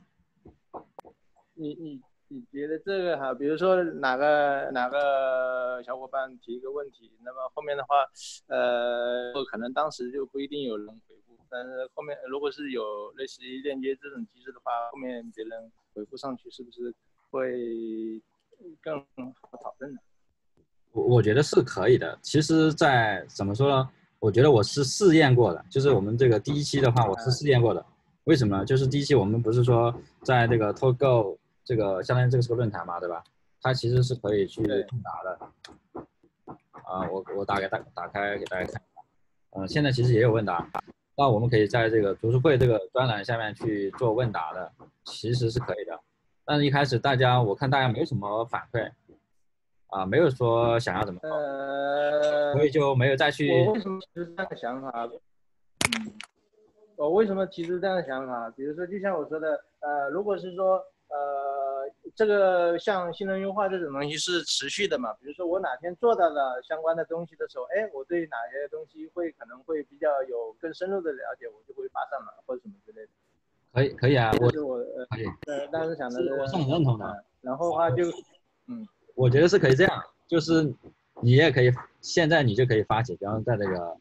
你你你觉得这个哈，比如说哪个哪个小伙伴提一个问题，那么后面的话，呃，可能当时就不一定有人回复，但是后面如果是有类似于链接这种机制的话，后面别人回复上去，是不是会更好讨论呢？ 我我觉得是可以的。其实在，在怎么说呢？我觉得我是试验过的，就是我们这个第一期的话，我是试验过的。为什么呢？就是第一期我们不是说在这个 TalkGo 这个相当于这个是个论坛嘛，对吧？它其实是可以去问答的。啊，我我打给大打开给大家看。嗯、呃，现在其实也有问答，那我们可以在这个读书会这个专栏下面去做问答的，其实是可以的。但是一开始大家我看大家没什么反馈。啊，没有说想要怎么做， 呃， 所以就没有再去。 我为什么提出这样的想法？嗯，我为什么提出这样的想法？比如说，就像我说的，呃，如果是说，呃，这个像性能优化这种东西是持续的嘛？比如说我哪天做到了相关的东西的时候，哎，我对哪些东西会可能会比较有更深入的了解，我就会发上来或者什么之类的。 可以，可以啊， 我我呃， 可以。 呃，当时想的我是很认同的。 呃、然后的话就，嗯。 我觉得是可以这样，就是你也可以，现在你就可以发起，比方在这个，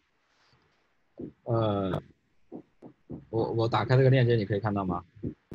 呃，我我打开这个链接，你可以看到吗？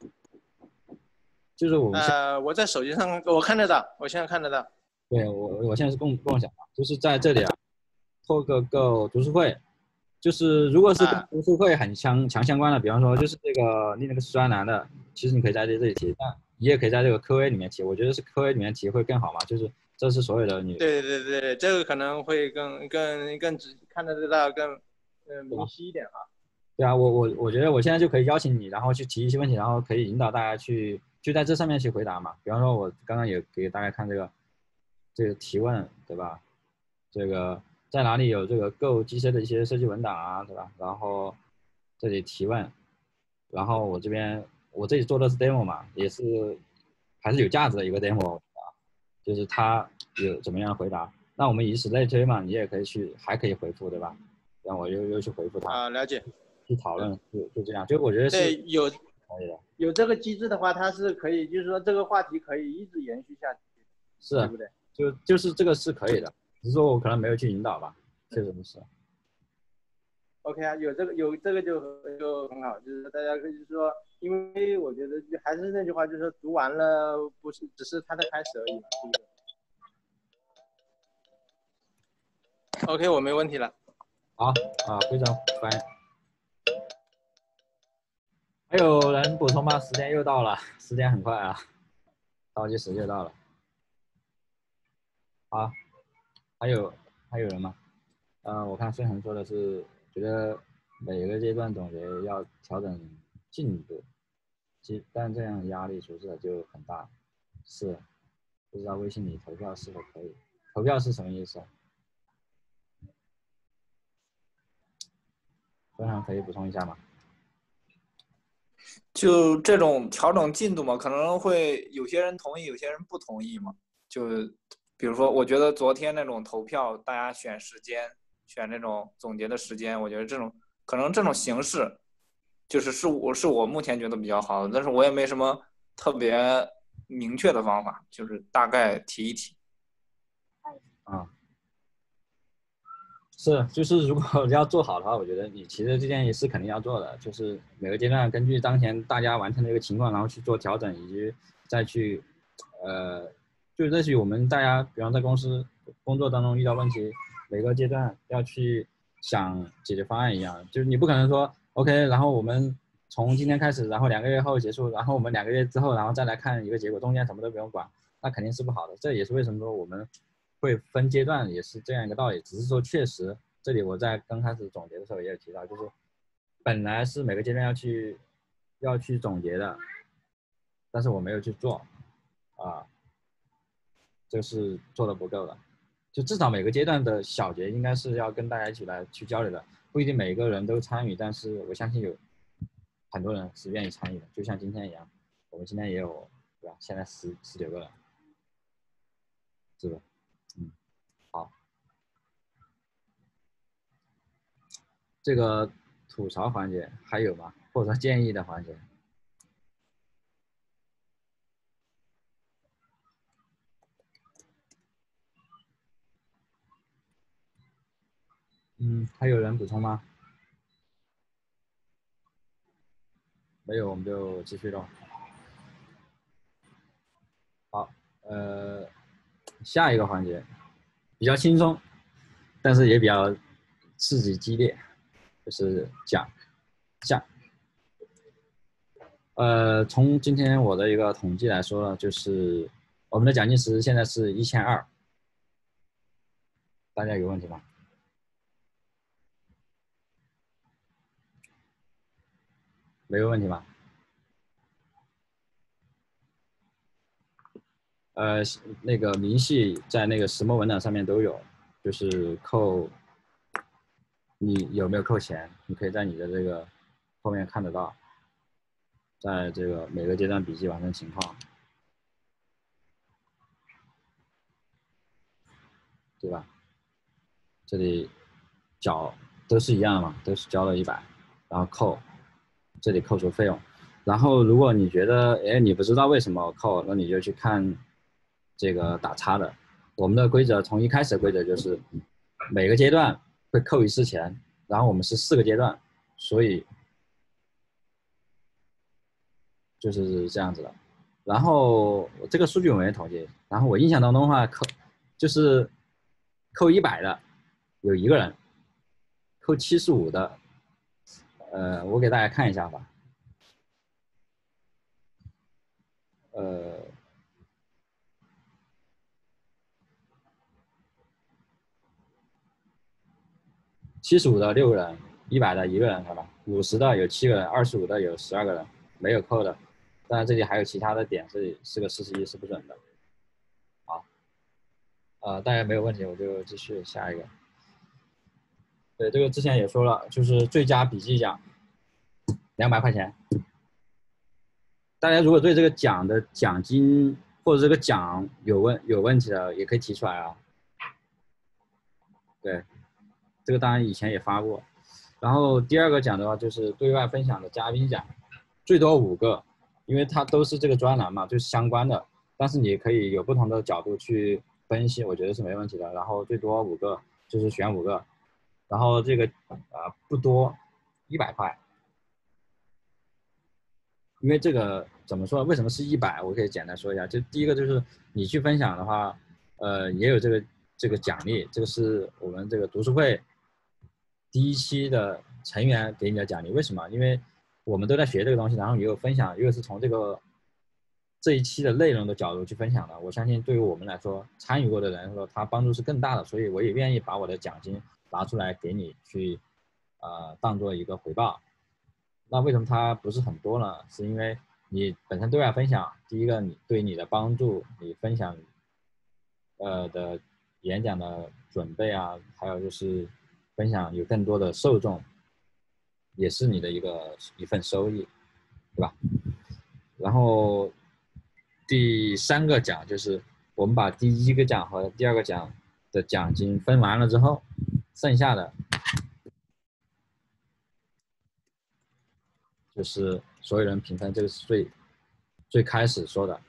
就是我们呃，我在手机上我看得到，我现在看得到。 对我我现在是共共享的，就是在这里啊，TalkGo读书会，就是如果是跟读书会很相强相关的，比方说就是这个那个是专栏的，其实你可以在这里提，但你也可以在这个 Q A 里面提，我觉得是 Q A 里面提会更好嘛，就是这是所有的你。 对对对对，这个可能会更更更直看得到更嗯明晰一点哈。 对啊，我我我觉得我现在就可以邀请你，然后去提一些问题，然后可以引导大家去就在这上面去回答嘛。比方说，我刚刚也给大家看这个这个提问，对吧？这个在哪里有这个 Go G C 的一些设计文档啊，对吧？然后这里提问，然后我这边我这里做的是 demo 嘛，也是还是有价值的一个 demo 啊，就是它有怎么样回答，那我们以此类推嘛，你也可以去还可以回复，对吧？然后我又又去回复他啊，了解。 去讨论，就就这样，就我觉得是对有可以的。 有这个机制的话，它是可以，就是说这个话题可以一直延续下去， 是， 对不对？ 就就是这个是可以的，只是说我可能没有去引导吧，确实是。 OK 啊，有这个有这个就就很好，就是大家可以说，因为我觉得还是那句话，就是说读完了不是只是它的开始而已嘛，对不对 ？OK， 我没问题了。 好啊，非常欢迎。 还有人补充吗？时间又到了，时间很快啊，倒计时就到了。好，还有还有人吗？呃，我看孙恒说的是，觉得每个阶段总结要调整进度，其但这样压力出色就很大。是，不知道微信里投票是否可以？投票是什么意思？孙恒可以补充一下吗？ 就这种调整进度嘛，可能会有些人同意，有些人不同意嘛。就比如说，我觉得昨天那种投票，大家选时间，选那种总结的时间，我觉得这种可能这种形式，就是是我是我目前觉得比较好的，但是我也没什么特别明确的方法，就是大概提一提。 啊。是，就是如果要做好的话，我觉得你其实这件事肯定要做的，就是每个阶段根据当前大家完成的一个情况，然后去做调整，以及再去，呃，就类似于我们大家，比方在公司工作当中遇到问题，每个阶段要去想解决方案一样，就是你不可能说 OK，然后我们从今天开始，然后两个月后结束，然后我们两个月之后，然后再来看一个结果，中间什么都不用管，那肯定是不好的。这也是为什么说我们会分阶段，也是这样一个道理。只是说确实，这里我在刚开始总结的时候也有提到，就是本来是每个阶段要去要去总结的，但是我没有去做，啊，这是做的不够的。就至少每个阶段的小节应该是要跟大家一起来去交流的，不一定每个人都参与，但是我相信有很多人是愿意参与的，就像今天一样，我们今天也有，对吧？现在十十九个人，是吧？嗯，好。这个吐槽环节还有吗？或者说建议的环节？嗯，还有人补充吗？没有，我们就继续喽。好，呃，下一个环节比较轻松，但是也比较刺激激烈，就是奖项。呃，从今天我的一个统计来说呢，就是我们的奖金池现在是一千二，大家有问题吗？没有问题吧？呃，那个明细在那个石墨文档上面都有，就是扣你有没有扣钱，你可以在你的这个后面看得到，在这个每个阶段笔记完成情况，对吧？这里缴都是一样的嘛，都是交了一百，然后扣，这里扣除费用，然后如果你觉得哎你不知道为什么扣，那你就去看这个打叉的。我们的规则从一开始的规则就是每个阶段会扣一次钱，然后我们是四个阶段，所以就是这样子的。然后这个数据我没统计，然后我印象当中的话扣就是扣一百的有一个人，扣七十五的，呃，我给大家看一下吧，呃。七十五的六个人，一百的一个人，好吧？五十的有七个人，二十五的有十二个人，没有扣的。当然这里还有其他的点，这里是个四十一是不准的。好，呃，大家没有问题，我就继续下一个。对，这个之前也说了，就是最佳笔记奖，两百块钱。大家如果对这个奖的奖金或者这个奖有问有问题的，也可以提出来啊。对。这个当然以前也发过，然后第二个奖的话就是对外分享的嘉宾奖，最多五个，因为它都是这个专栏嘛，就是相关的，但是你可以有不同的角度去分析，我觉得是没问题的。然后最多五个，就是选五个，然后这个啊、呃、不多，一百块，因为这个怎么说？为什么是一百？我可以简单说一下，就第一个就是你去分享的话，呃，也有这个这个奖励，这个是我们这个读书会第一期的成员给你的奖励。为什么？因为我们都在学这个东西，然后也有分享，又是从这个这一期的内容的角度去分享的。我相信对于我们来说，参与过的人说，他帮助是更大的，所以我也愿意把我的奖金拿出来给你去，呃，当做一个回报。那为什么它不是很多呢？是因为你本身对外分享，第一个你对你的帮助，你分享，呃的演讲的准备啊，还有就是分享有更多的受众，也是你的一个一份收益，对吧？然后第三个奖就是我们把第一个奖和第二个奖的奖金分完了之后，剩下的就是所有人评分，这个是最最开始说的，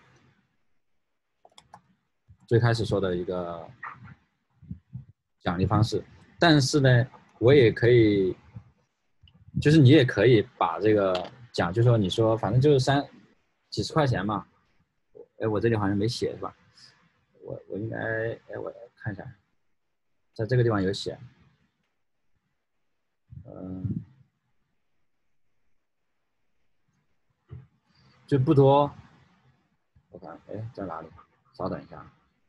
最开始说的一个奖励方式。但是呢，我也可以，就是你也可以把这个奖，就说你说反正就是三几十块钱嘛，哎，我这里好像没写是吧？我我应该哎，我看一下，在这个地方有写，嗯，就不多。我看，哎，在哪里？稍等一下，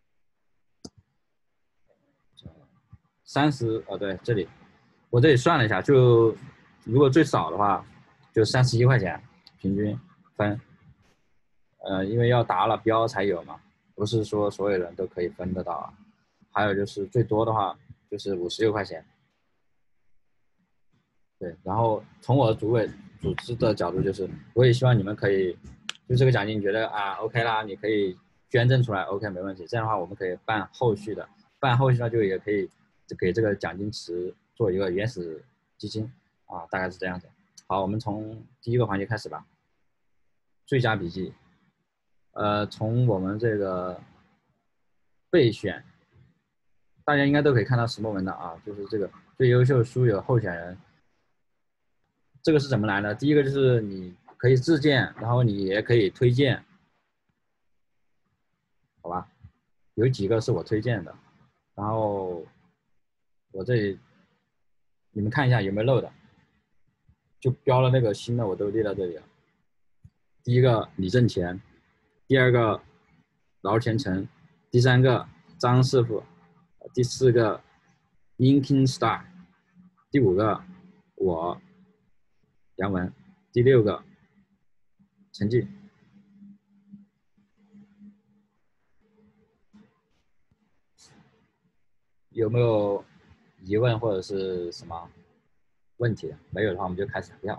三十哦，对，这里，我这里算了一下，就如果最少的话，就三十一块钱平均分，呃，因为要达了标才有嘛，不是说所有人都可以分得到啊。还有就是最多的话就是五十六块钱，对。然后从我组委组织的角度，就是我也希望你们可以，就这个奖金你觉得啊 OK 啦，你可以捐赠出来 OK 没问题。这样的话我们可以办后续的，办后续呢就也可以给这个奖金池做一个原始基金啊，大概是这样子。好，我们从第一个环节开始吧。最佳笔记，呃，从我们这个备选，大家应该都可以看到什么文档啊，就是这个最优秀书友候选人。这个是怎么来的？第一个就是你可以自荐，然后你也可以推荐，好吧？有几个是我推荐的，然后我这里你们看一下有没有漏的，就标了那个新的我都列到这里了。第一个李正乾，第二个劳前程，第三个张师傅，第四个 Inking Star， 第五个我杨文，第六个陈静。有没有疑问或者是什么问题？没有的话，我们就开始投票。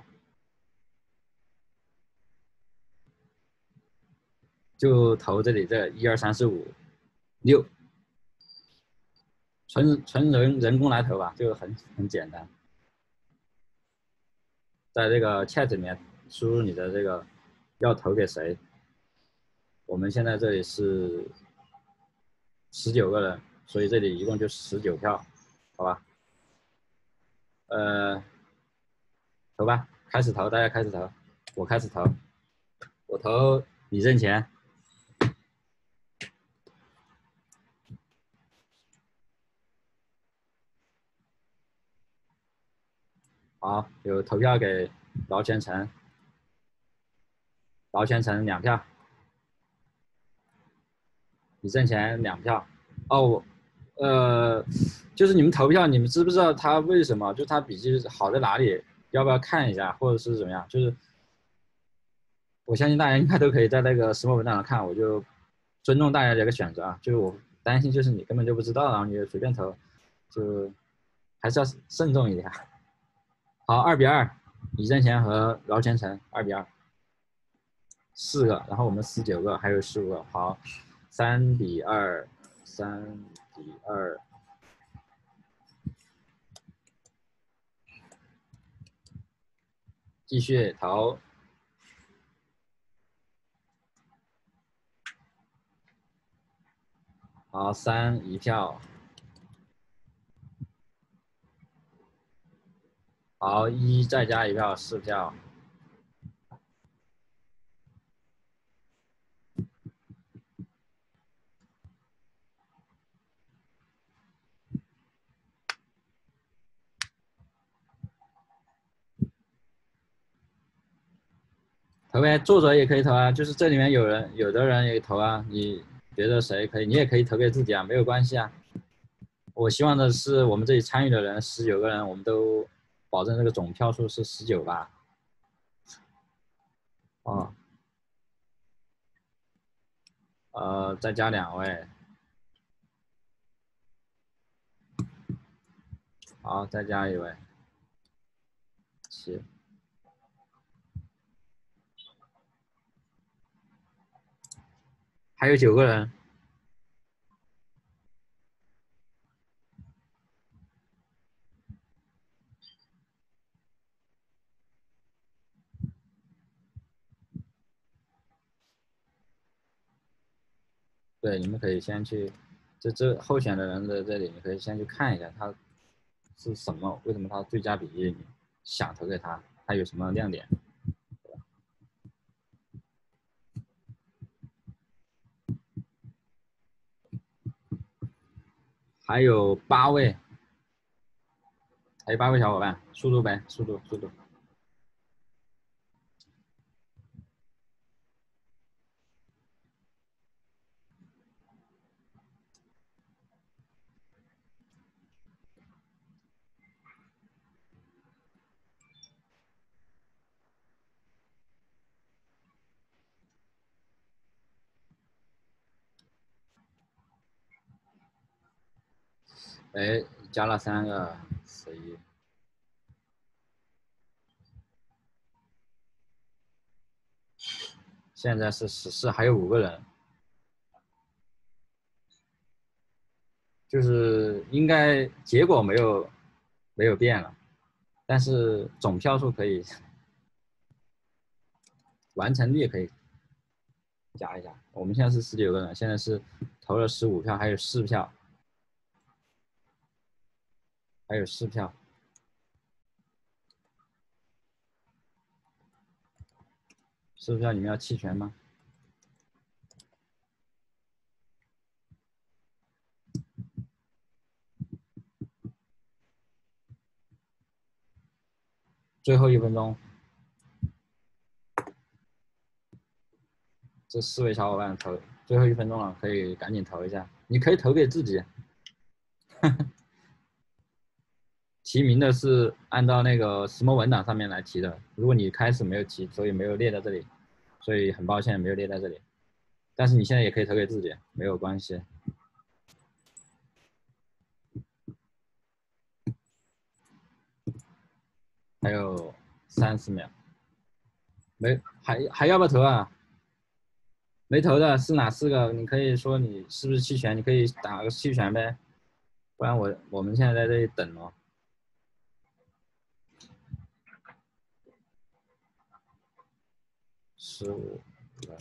就投这里这一二三四五六，纯纯人人工来投吧，就很很简单。在这个 chat 里面输入你的这个要投给谁。我们现在这里是十九个人，所以这里一共就十九票，好吧？呃，投吧，开始投，大家开始投，我开始投，我投李正乾。好，有投票给劳前程，劳前程两票，李正乾两票。哦，呃，就是你们投票，你们知不知道他为什么？就他笔记好在哪里？要不要看一下，或者是怎么样？就是我相信大家应该都可以在那个石墨文档上看，我就尊重大家的一个选择啊。就是我担心，就是你根本就不知道，然后你就随便投，就还是要慎重一点。好，二比二，李正乾和劳前程，二比二，四个，然后我们十九个，还有十五个。好，三比二，三比二。继续投。好，三一票。好，一再加一票，四票。 投呗，作者也可以投啊，就是这里面有人，有的人也投啊，你觉得谁可以，你也可以投给自己啊，没有关系啊。我希望的是我们这里参与的人十九个人，我们都保证这个总票数是十九吧。哦，呃，再加两位，好，再加一位，七，还有九个人。对，你们可以先去，这这候选的人的这里，你可以先去看一下他是什么，为什么他最佳比例，你想投给他，他有什么亮点？还有八位，还有八位小伙伴，速度呗，速度，速度。哎，加了三个十一，现在是十四，还有五个人，就是应该结果没有没有变了，但是总票数可以，完成率可以加一下。我们现在是十九个人，现在是投了十五票，还有四票，还有四票。四票你们要弃权吗？最后一分钟，这四位小伙伴投，最后一分钟了，可以赶紧投一下。你可以投给自己。提名的是按照那个什么文档上面来提的，如果你开始没有提，所以没有列在这里，所以很抱歉没有列在这里。但是你现在也可以投给自己，没有关系。还有三十秒，没还还要不要投啊？没投的是哪四个？你可以说你是不是弃权，你可以打个弃权呗，不然我我们现在在这里等哦。十五人。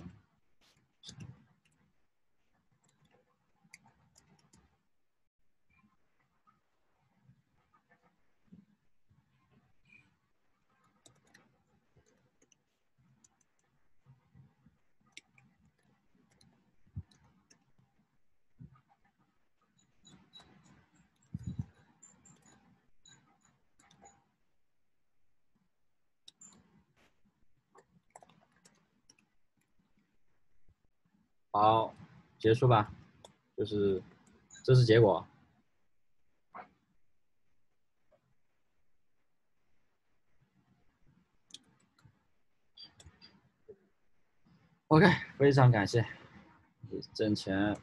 好，结束吧，就是这是结果。OK， 非常感谢，挣钱。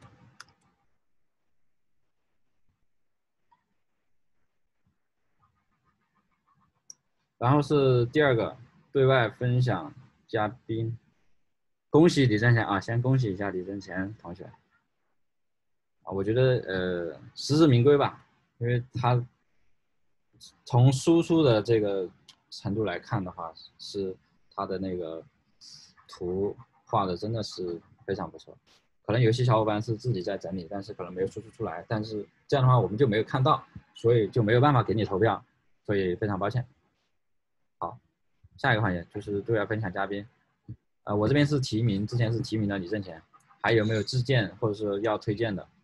然后是第二个对外分享嘉宾，恭喜李正贤啊！先恭喜一下李正贤同学啊，我觉得呃实至名归吧，因为他从输出的这个程度来看的话，是他的那个图画的真的是非常不错。可能有些小伙伴是自己在整理，但是可能没有输出出来，但是这样的话我们就没有看到，所以就没有办法给你投票，所以非常抱歉。好，下一个环节就是对外分享嘉宾。呃，我这边是提名，之前是提名的李正贤，还有没有自荐或者是要推荐的？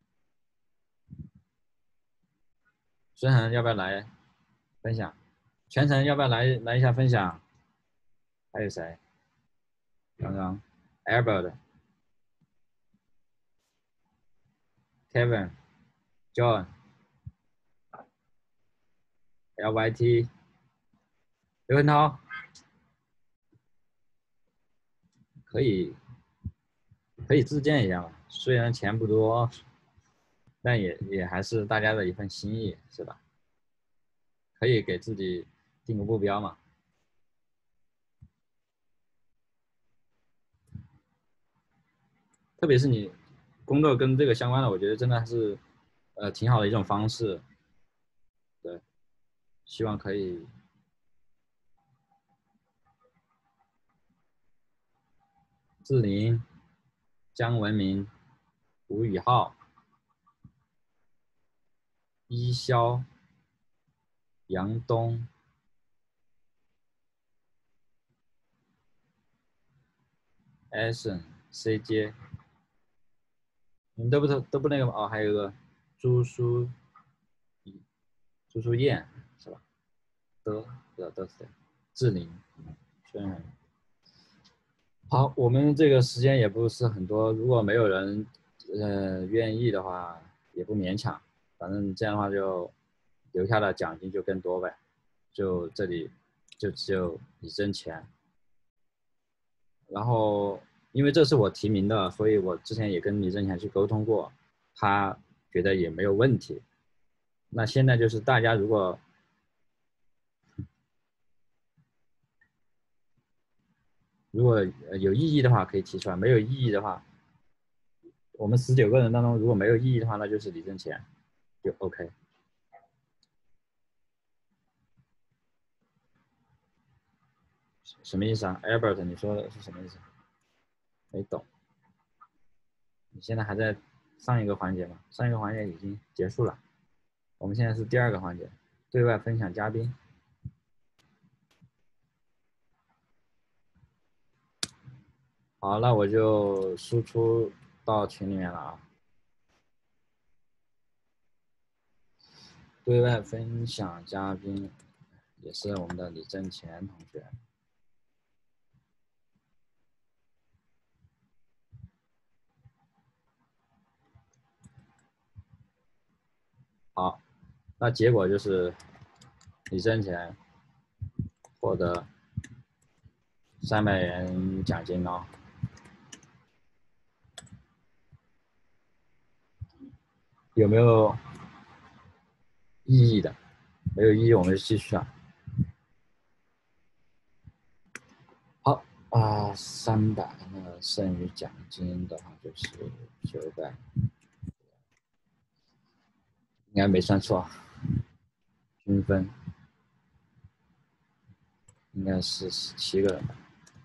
孙恒要不要来分享？ 全程要不要来来一下分享？还有谁？刚刚 Albert、Kevin、John、L Y T、刘文涛，可以可以自荐一下嘛？虽然钱不多，但也也还是大家的一份心意，是吧？可以给自己定个目标嘛。特别是你工作跟这个相关的，我觉得真的是呃挺好的一种方式。对，希望可以。志玲、姜文明、吴宇浩、一潇、杨东、Ason、C J， 你们都不都都不那个吗？哦，还有一个朱书朱书燕是吧？都不都是志玲，虽然好，我们这个时间也不是很多，如果没有人呃愿意的话，也不勉强，反正这样的话就留下的奖金就更多呗，就这里就只有李挣钱。然后因为这是我提名的，所以我之前也跟李挣钱去沟通过，他觉得也没有问题。那现在就是大家如果如果有异议的话，可以提出来；没有异议的话，我们十九个人当中如果没有异议的话，那就是李挣钱，就 OK。什么意思啊 ？Albert， 你说的是什么意思？没懂。你现在还在上一个环节吗？上一个环节已经结束了，我们现在是第二个环节，对外分享嘉宾。好，那我就输出到群里面了啊。对外分享嘉宾也是我们的李挣钱同学。好，那结果就是李挣钱获得三百元奖金哦。有没有异议的？没有异议，我们就继续啊。好啊，三百，那剩余奖金的话就是九百，应该没算错。均分应该是十七个人吧，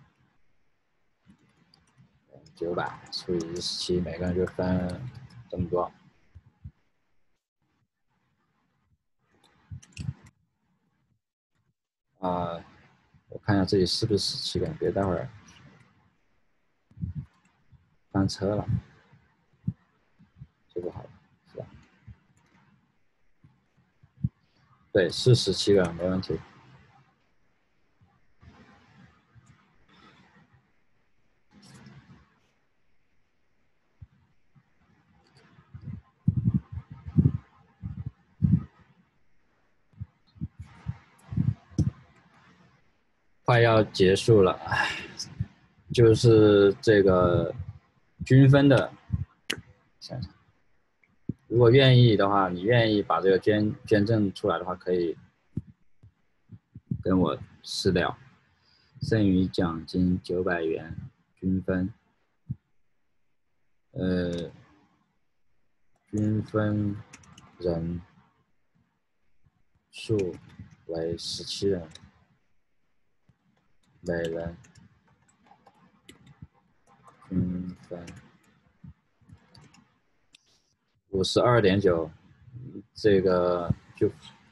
九百除以十七，每个人就分这么多。啊，我看一下这里是不是十七个人，别待会儿翻车了，这不好了，是吧？对，是十七个人，没问题。快要结束了，就是这个均分的，想想，如果愿意的话，你愿意把这个捐捐赠出来的话，可以跟我私聊。剩余奖金九百元均分，呃，均分人数为十七人，每人均分五十二点九，这个就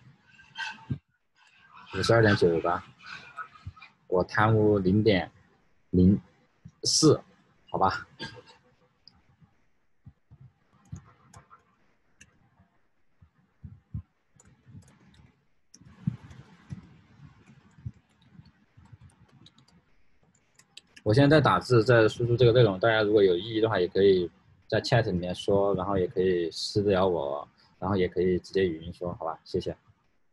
五十二点九吧。我贪污零点零四，好吧。 我现在在打字，在输出这个内容，大家如果有异议的话，也可以在 chat 里面说，然后也可以私聊我，然后也可以直接语音说，好吧？谢谢。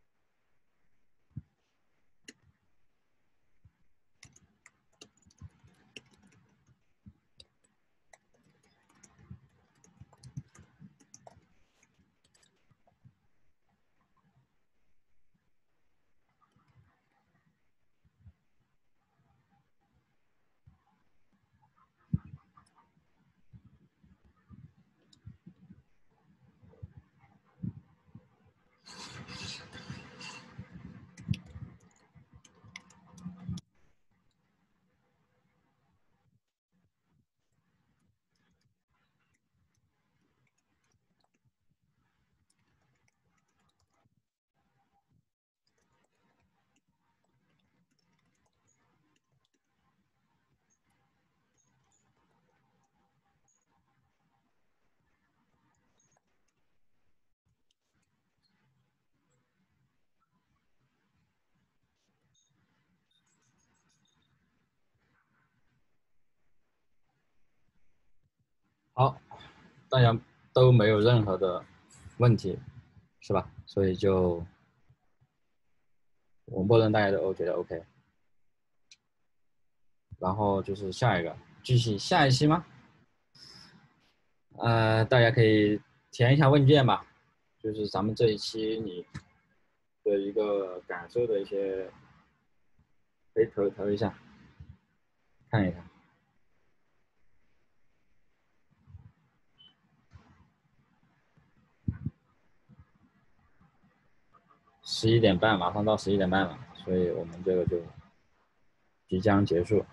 好，大家都没有任何的问题，是吧？所以就我默认大家都觉得 OK。然后就是下一个，继续下一期吗？呃，大家可以填一下问卷吧，就是咱们这一期你的一个感受的一些，可以投投一下，看一看。十一点半，马上到十一点半了，所以我们这个就即将结束。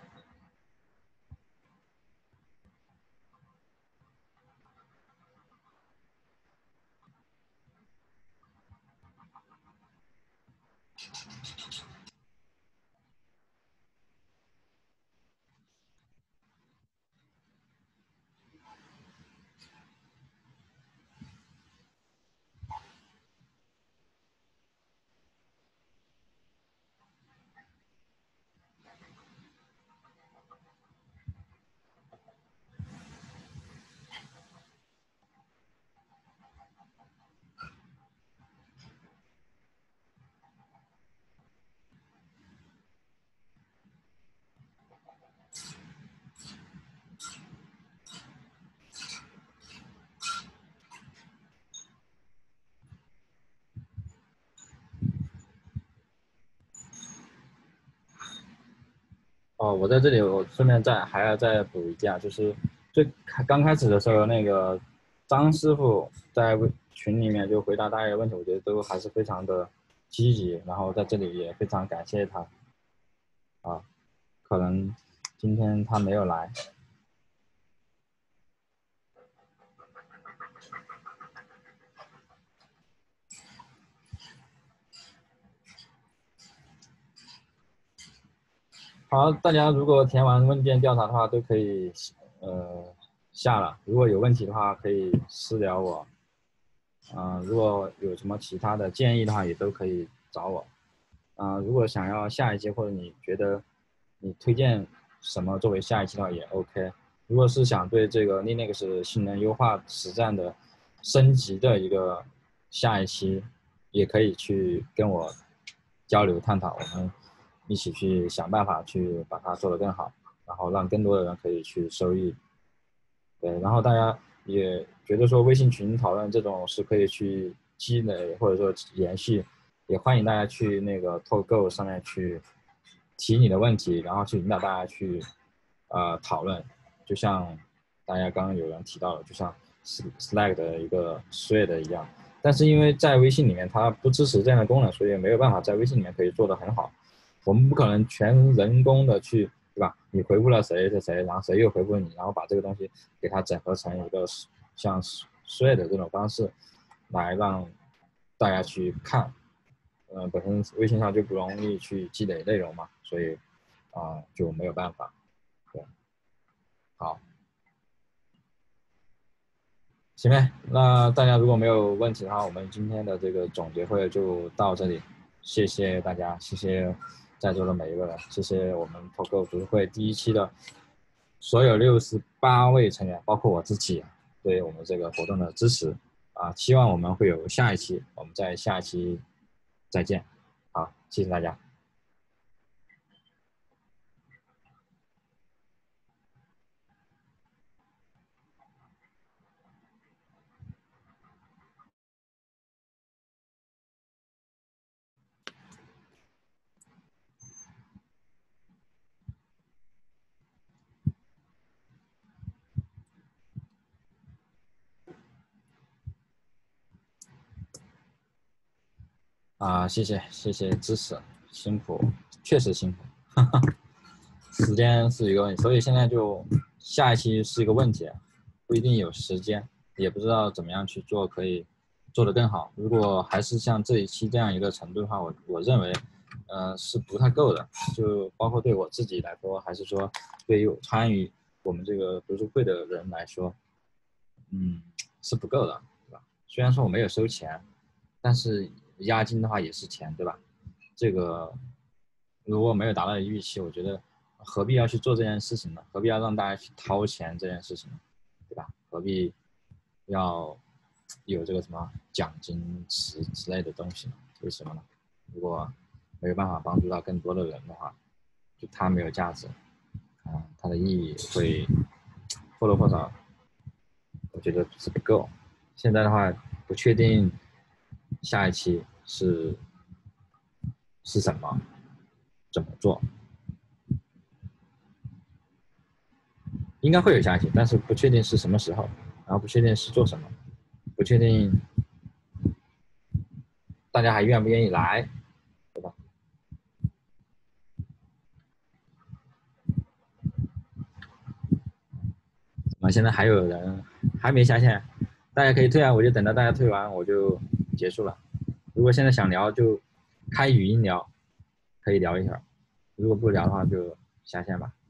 哦，我在这里，我顺便再还要再补一下，就是最刚开始的时候，那个张师傅在群里面就回答大家的问题，我觉得都还是非常的积极，然后在这里也非常感谢他。啊，可能今天他没有来。好，大家如果填完问卷调查的话，都可以呃下了。如果有问题的话，可以私聊我。啊、呃，如果有什么其他的建议的话，也都可以找我。啊、呃，如果想要下一期或者你觉得你推荐什么作为下一期的话也 OK。如果是想对这个 Linux 性能优化实战的升级的一个下一期，也可以去跟我交流探讨，我们一起去想办法去把它做得更好，然后让更多的人可以去受益。对，然后大家也觉得说微信群讨论这种是可以去积累或者说延续，也欢迎大家去那个 TalkGo 上面去提你的问题，然后去引导大家去呃讨论，就像大家刚刚有人提到的，就像 Slack 的一个 Thread 一样。但是因为在微信里面它不支持这样的功能，所以没有办法在微信里面可以做得很好。我们不可能全人工的去，对吧？你回复了谁谁谁，然后谁又回复你，然后把这个东西给它整合成一个像 Thread 的这种方式，来让大家去看。呃，本身微信上就不容易去积累内容嘛，所以啊、呃、就没有办法。对，好。行呗，那大家如果没有问题的话，我们今天的这个总结会就到这里，谢谢大家，谢谢在座的每一个人，谢谢我们 Pogo 读书会第一期的所有六十八位成员，包括我自己，对我们这个活动的支持啊！希望我们会有下一期，我们在下一期再见。好，谢谢大家。啊，谢谢谢谢支持，辛苦，确实辛苦，哈哈，时间是一个问题，所以现在就下一期是一个问题，不一定有时间，也不知道怎么样去做可以做得更好。如果还是像这一期这样一个程度的话，我我认为，呃，是不太够的。就包括对我自己来说，还是说对于参与我们这个读书会的人来说，嗯，是不够的，对吧？虽然说我没有收钱，但是押金的话也是钱，对吧？这个如果没有达到预期，我觉得何必要去做这件事情呢？何必要让大家去掏钱这件事情呢？对吧？何必要有这个什么奖金池之类的东西呢？为什么呢？如果没有办法帮助到更多的人的话，就它没有价值，啊、呃，它的意义会或多或少，我觉得是不够。现在的话，不确定下一期是是什么，怎么做，应该会有下一期，但是不确定是什么时候，然后不确定是做什么，不确定大家还愿不愿意来，对吧？啊，现在还有人还没下线，大家可以退啊，我就等到大家退完我就结束了。如果现在想聊就开语音聊，可以聊一下，如果不聊的话就下线吧。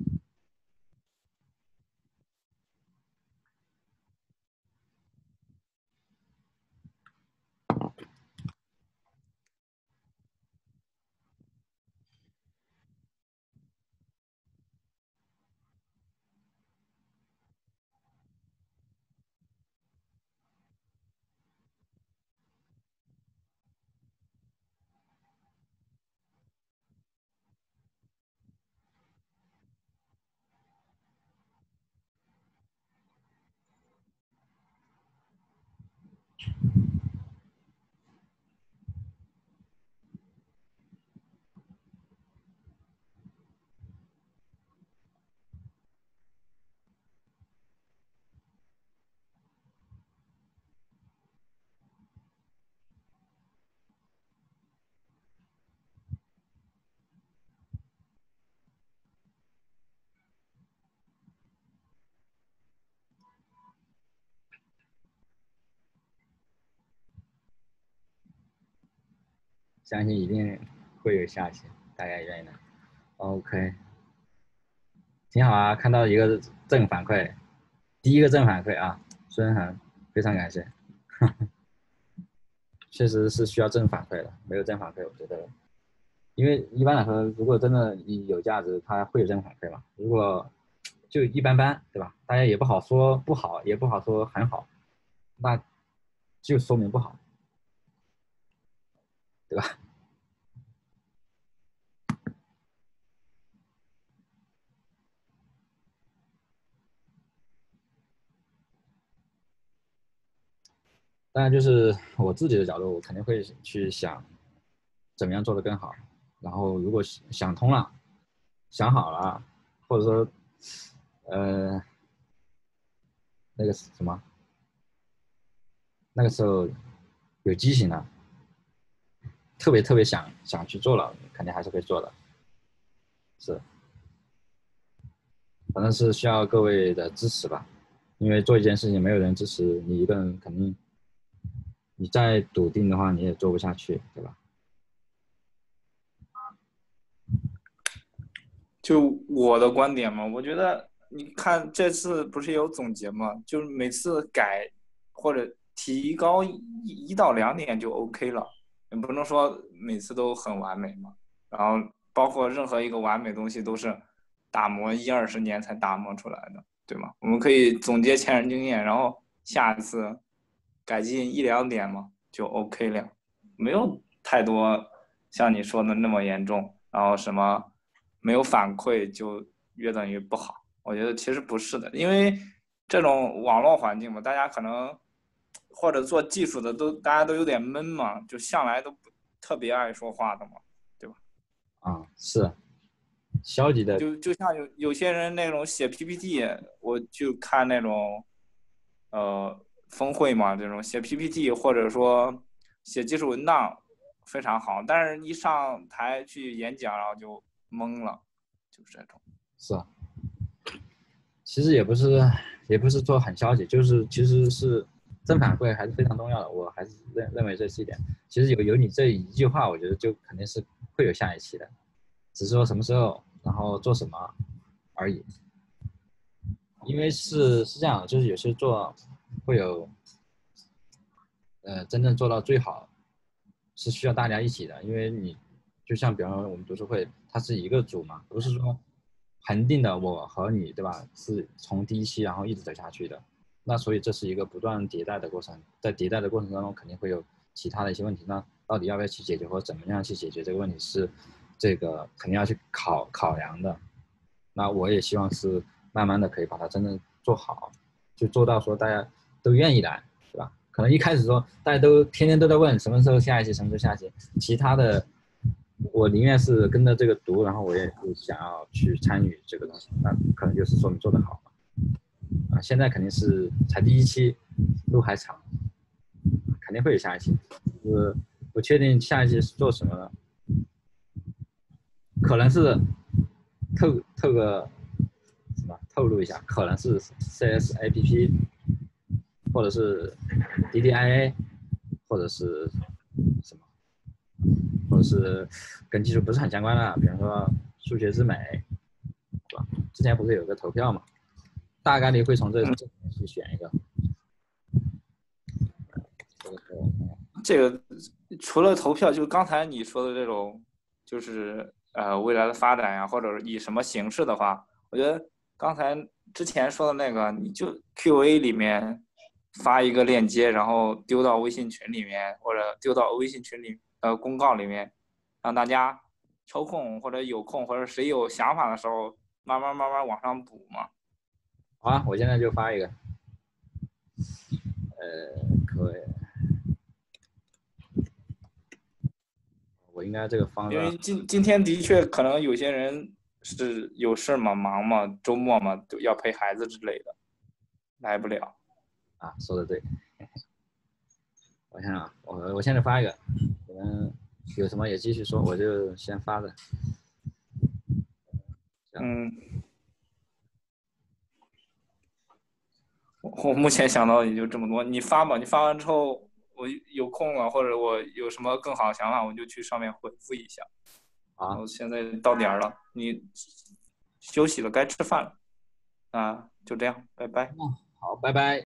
相信一定会有下期，大家也愿意来。OK， 挺好啊，看到一个正反馈，第一个正反馈啊，孙恒，非常感谢，确实是需要正反馈的，没有正反馈，我觉得，因为一般来说，如果真的有价值，它会有正反馈嘛。如果就一般般，对吧？大家也不好说不好，也不好说很好，那就说明不好，对吧？当然，就是我自己的角度，我肯定会去想怎么样做得更好。然后，如果想通了、想好了，或者说，呃，那个什么，那个时候有激情了，特别特别想想去做了，肯定还是会做的。是，反正是需要各位的支持吧。因为做一件事情，没有人支持你一个人，肯定你再笃定的话，你也做不下去，对吧？ 就我的观点嘛，我觉得你看这次不是有总结嘛，就是每次改或者提高一一到两点就 OK 了，也不能说每次都很完美嘛。然后包括任何一个完美东西都是打磨一二十年才打磨出来的，对吗？我们可以总结前人经验，然后下一次改进一两点嘛，就 OK 了，没有太多像你说的那么严重，然后什么没有反馈就约等于不好。我觉得其实不是的，因为这种网络环境嘛，大家可能或者做技术的都大家都有点闷嘛，就向来都不特别爱说话的嘛，对吧？ 啊，是消极的， 就就像有有些人那种写 P P T， 我就看那种呃峰会嘛，这种写 P P T 或者说写技术文档非常好，但是一上台去演讲，然后就懵了，就是这种。 是啊。其实也不是，也不是说很消极，就是其实是正反馈还是非常重要的。我还是认认为这是一点。其实有有你这一句话，我觉得就肯定是会有下一期的，只是说什么时候，然后做什么而已。因为是是这样的，就是有些做会有，呃，真正做到最好是需要大家一起的，因为你就像比方说我们读书会，它是一个组嘛，不是说恒定的我和你，对吧？是从第一期然后一直走下去的，那所以这是一个不断迭代的过程，在迭代的过程当中肯定会有其他的一些问题，那到底要不要去解决或者怎么样去解决这个问题是这个肯定要去考考量的。那我也希望是慢慢的可以把它真正做好，就做到说大家都愿意来，对吧？可能一开始说大家都天天都在问什么时候下一期，什么时候下一期，其他的我宁愿是跟着这个读，然后我也是想要去参与这个东西，那可能就是说明做得好嘛。啊，现在肯定是才第一期，路还长，肯定会有下一期。就是不确定下一期是做什么呢？可能是透透个什么透露一下，可能是 C S A P P， 或者是 D D I A， 或者是什么，或者是跟技术不是很相关的，比方说数学之美，是吧？之前不是有个投票嘛，大概率会从这这里面去选一个。 这个除了投票，就刚才你说的这种，就是呃未来的发展呀，或者以什么形式的话，我觉得刚才之前说的那个，你就 Q A 里面发一个链接，然后丢到微信群里面，或者丢到微信群里呃公告里面，让大家抽空或者有空或者谁有想法的时候，慢慢慢慢往上补嘛。 好啊，我现在就发一个，呃，可以。我应该这个方， 因为今今天的确可能有些人是有事嘛，忙嘛，周末嘛，都要陪孩子之类的，来不了。 啊，说的对。我想想，我我现在发一个，可能有什么也继续说，我就先发着。 嗯，我我目前想到的也就这么多，你发吧，你发完之后。我有空了，或者我有什么更好的想法，我就去上面回复一下。 好， 我现在到点了，你休息了，该吃饭了。啊，就这样，拜拜。 好，拜拜。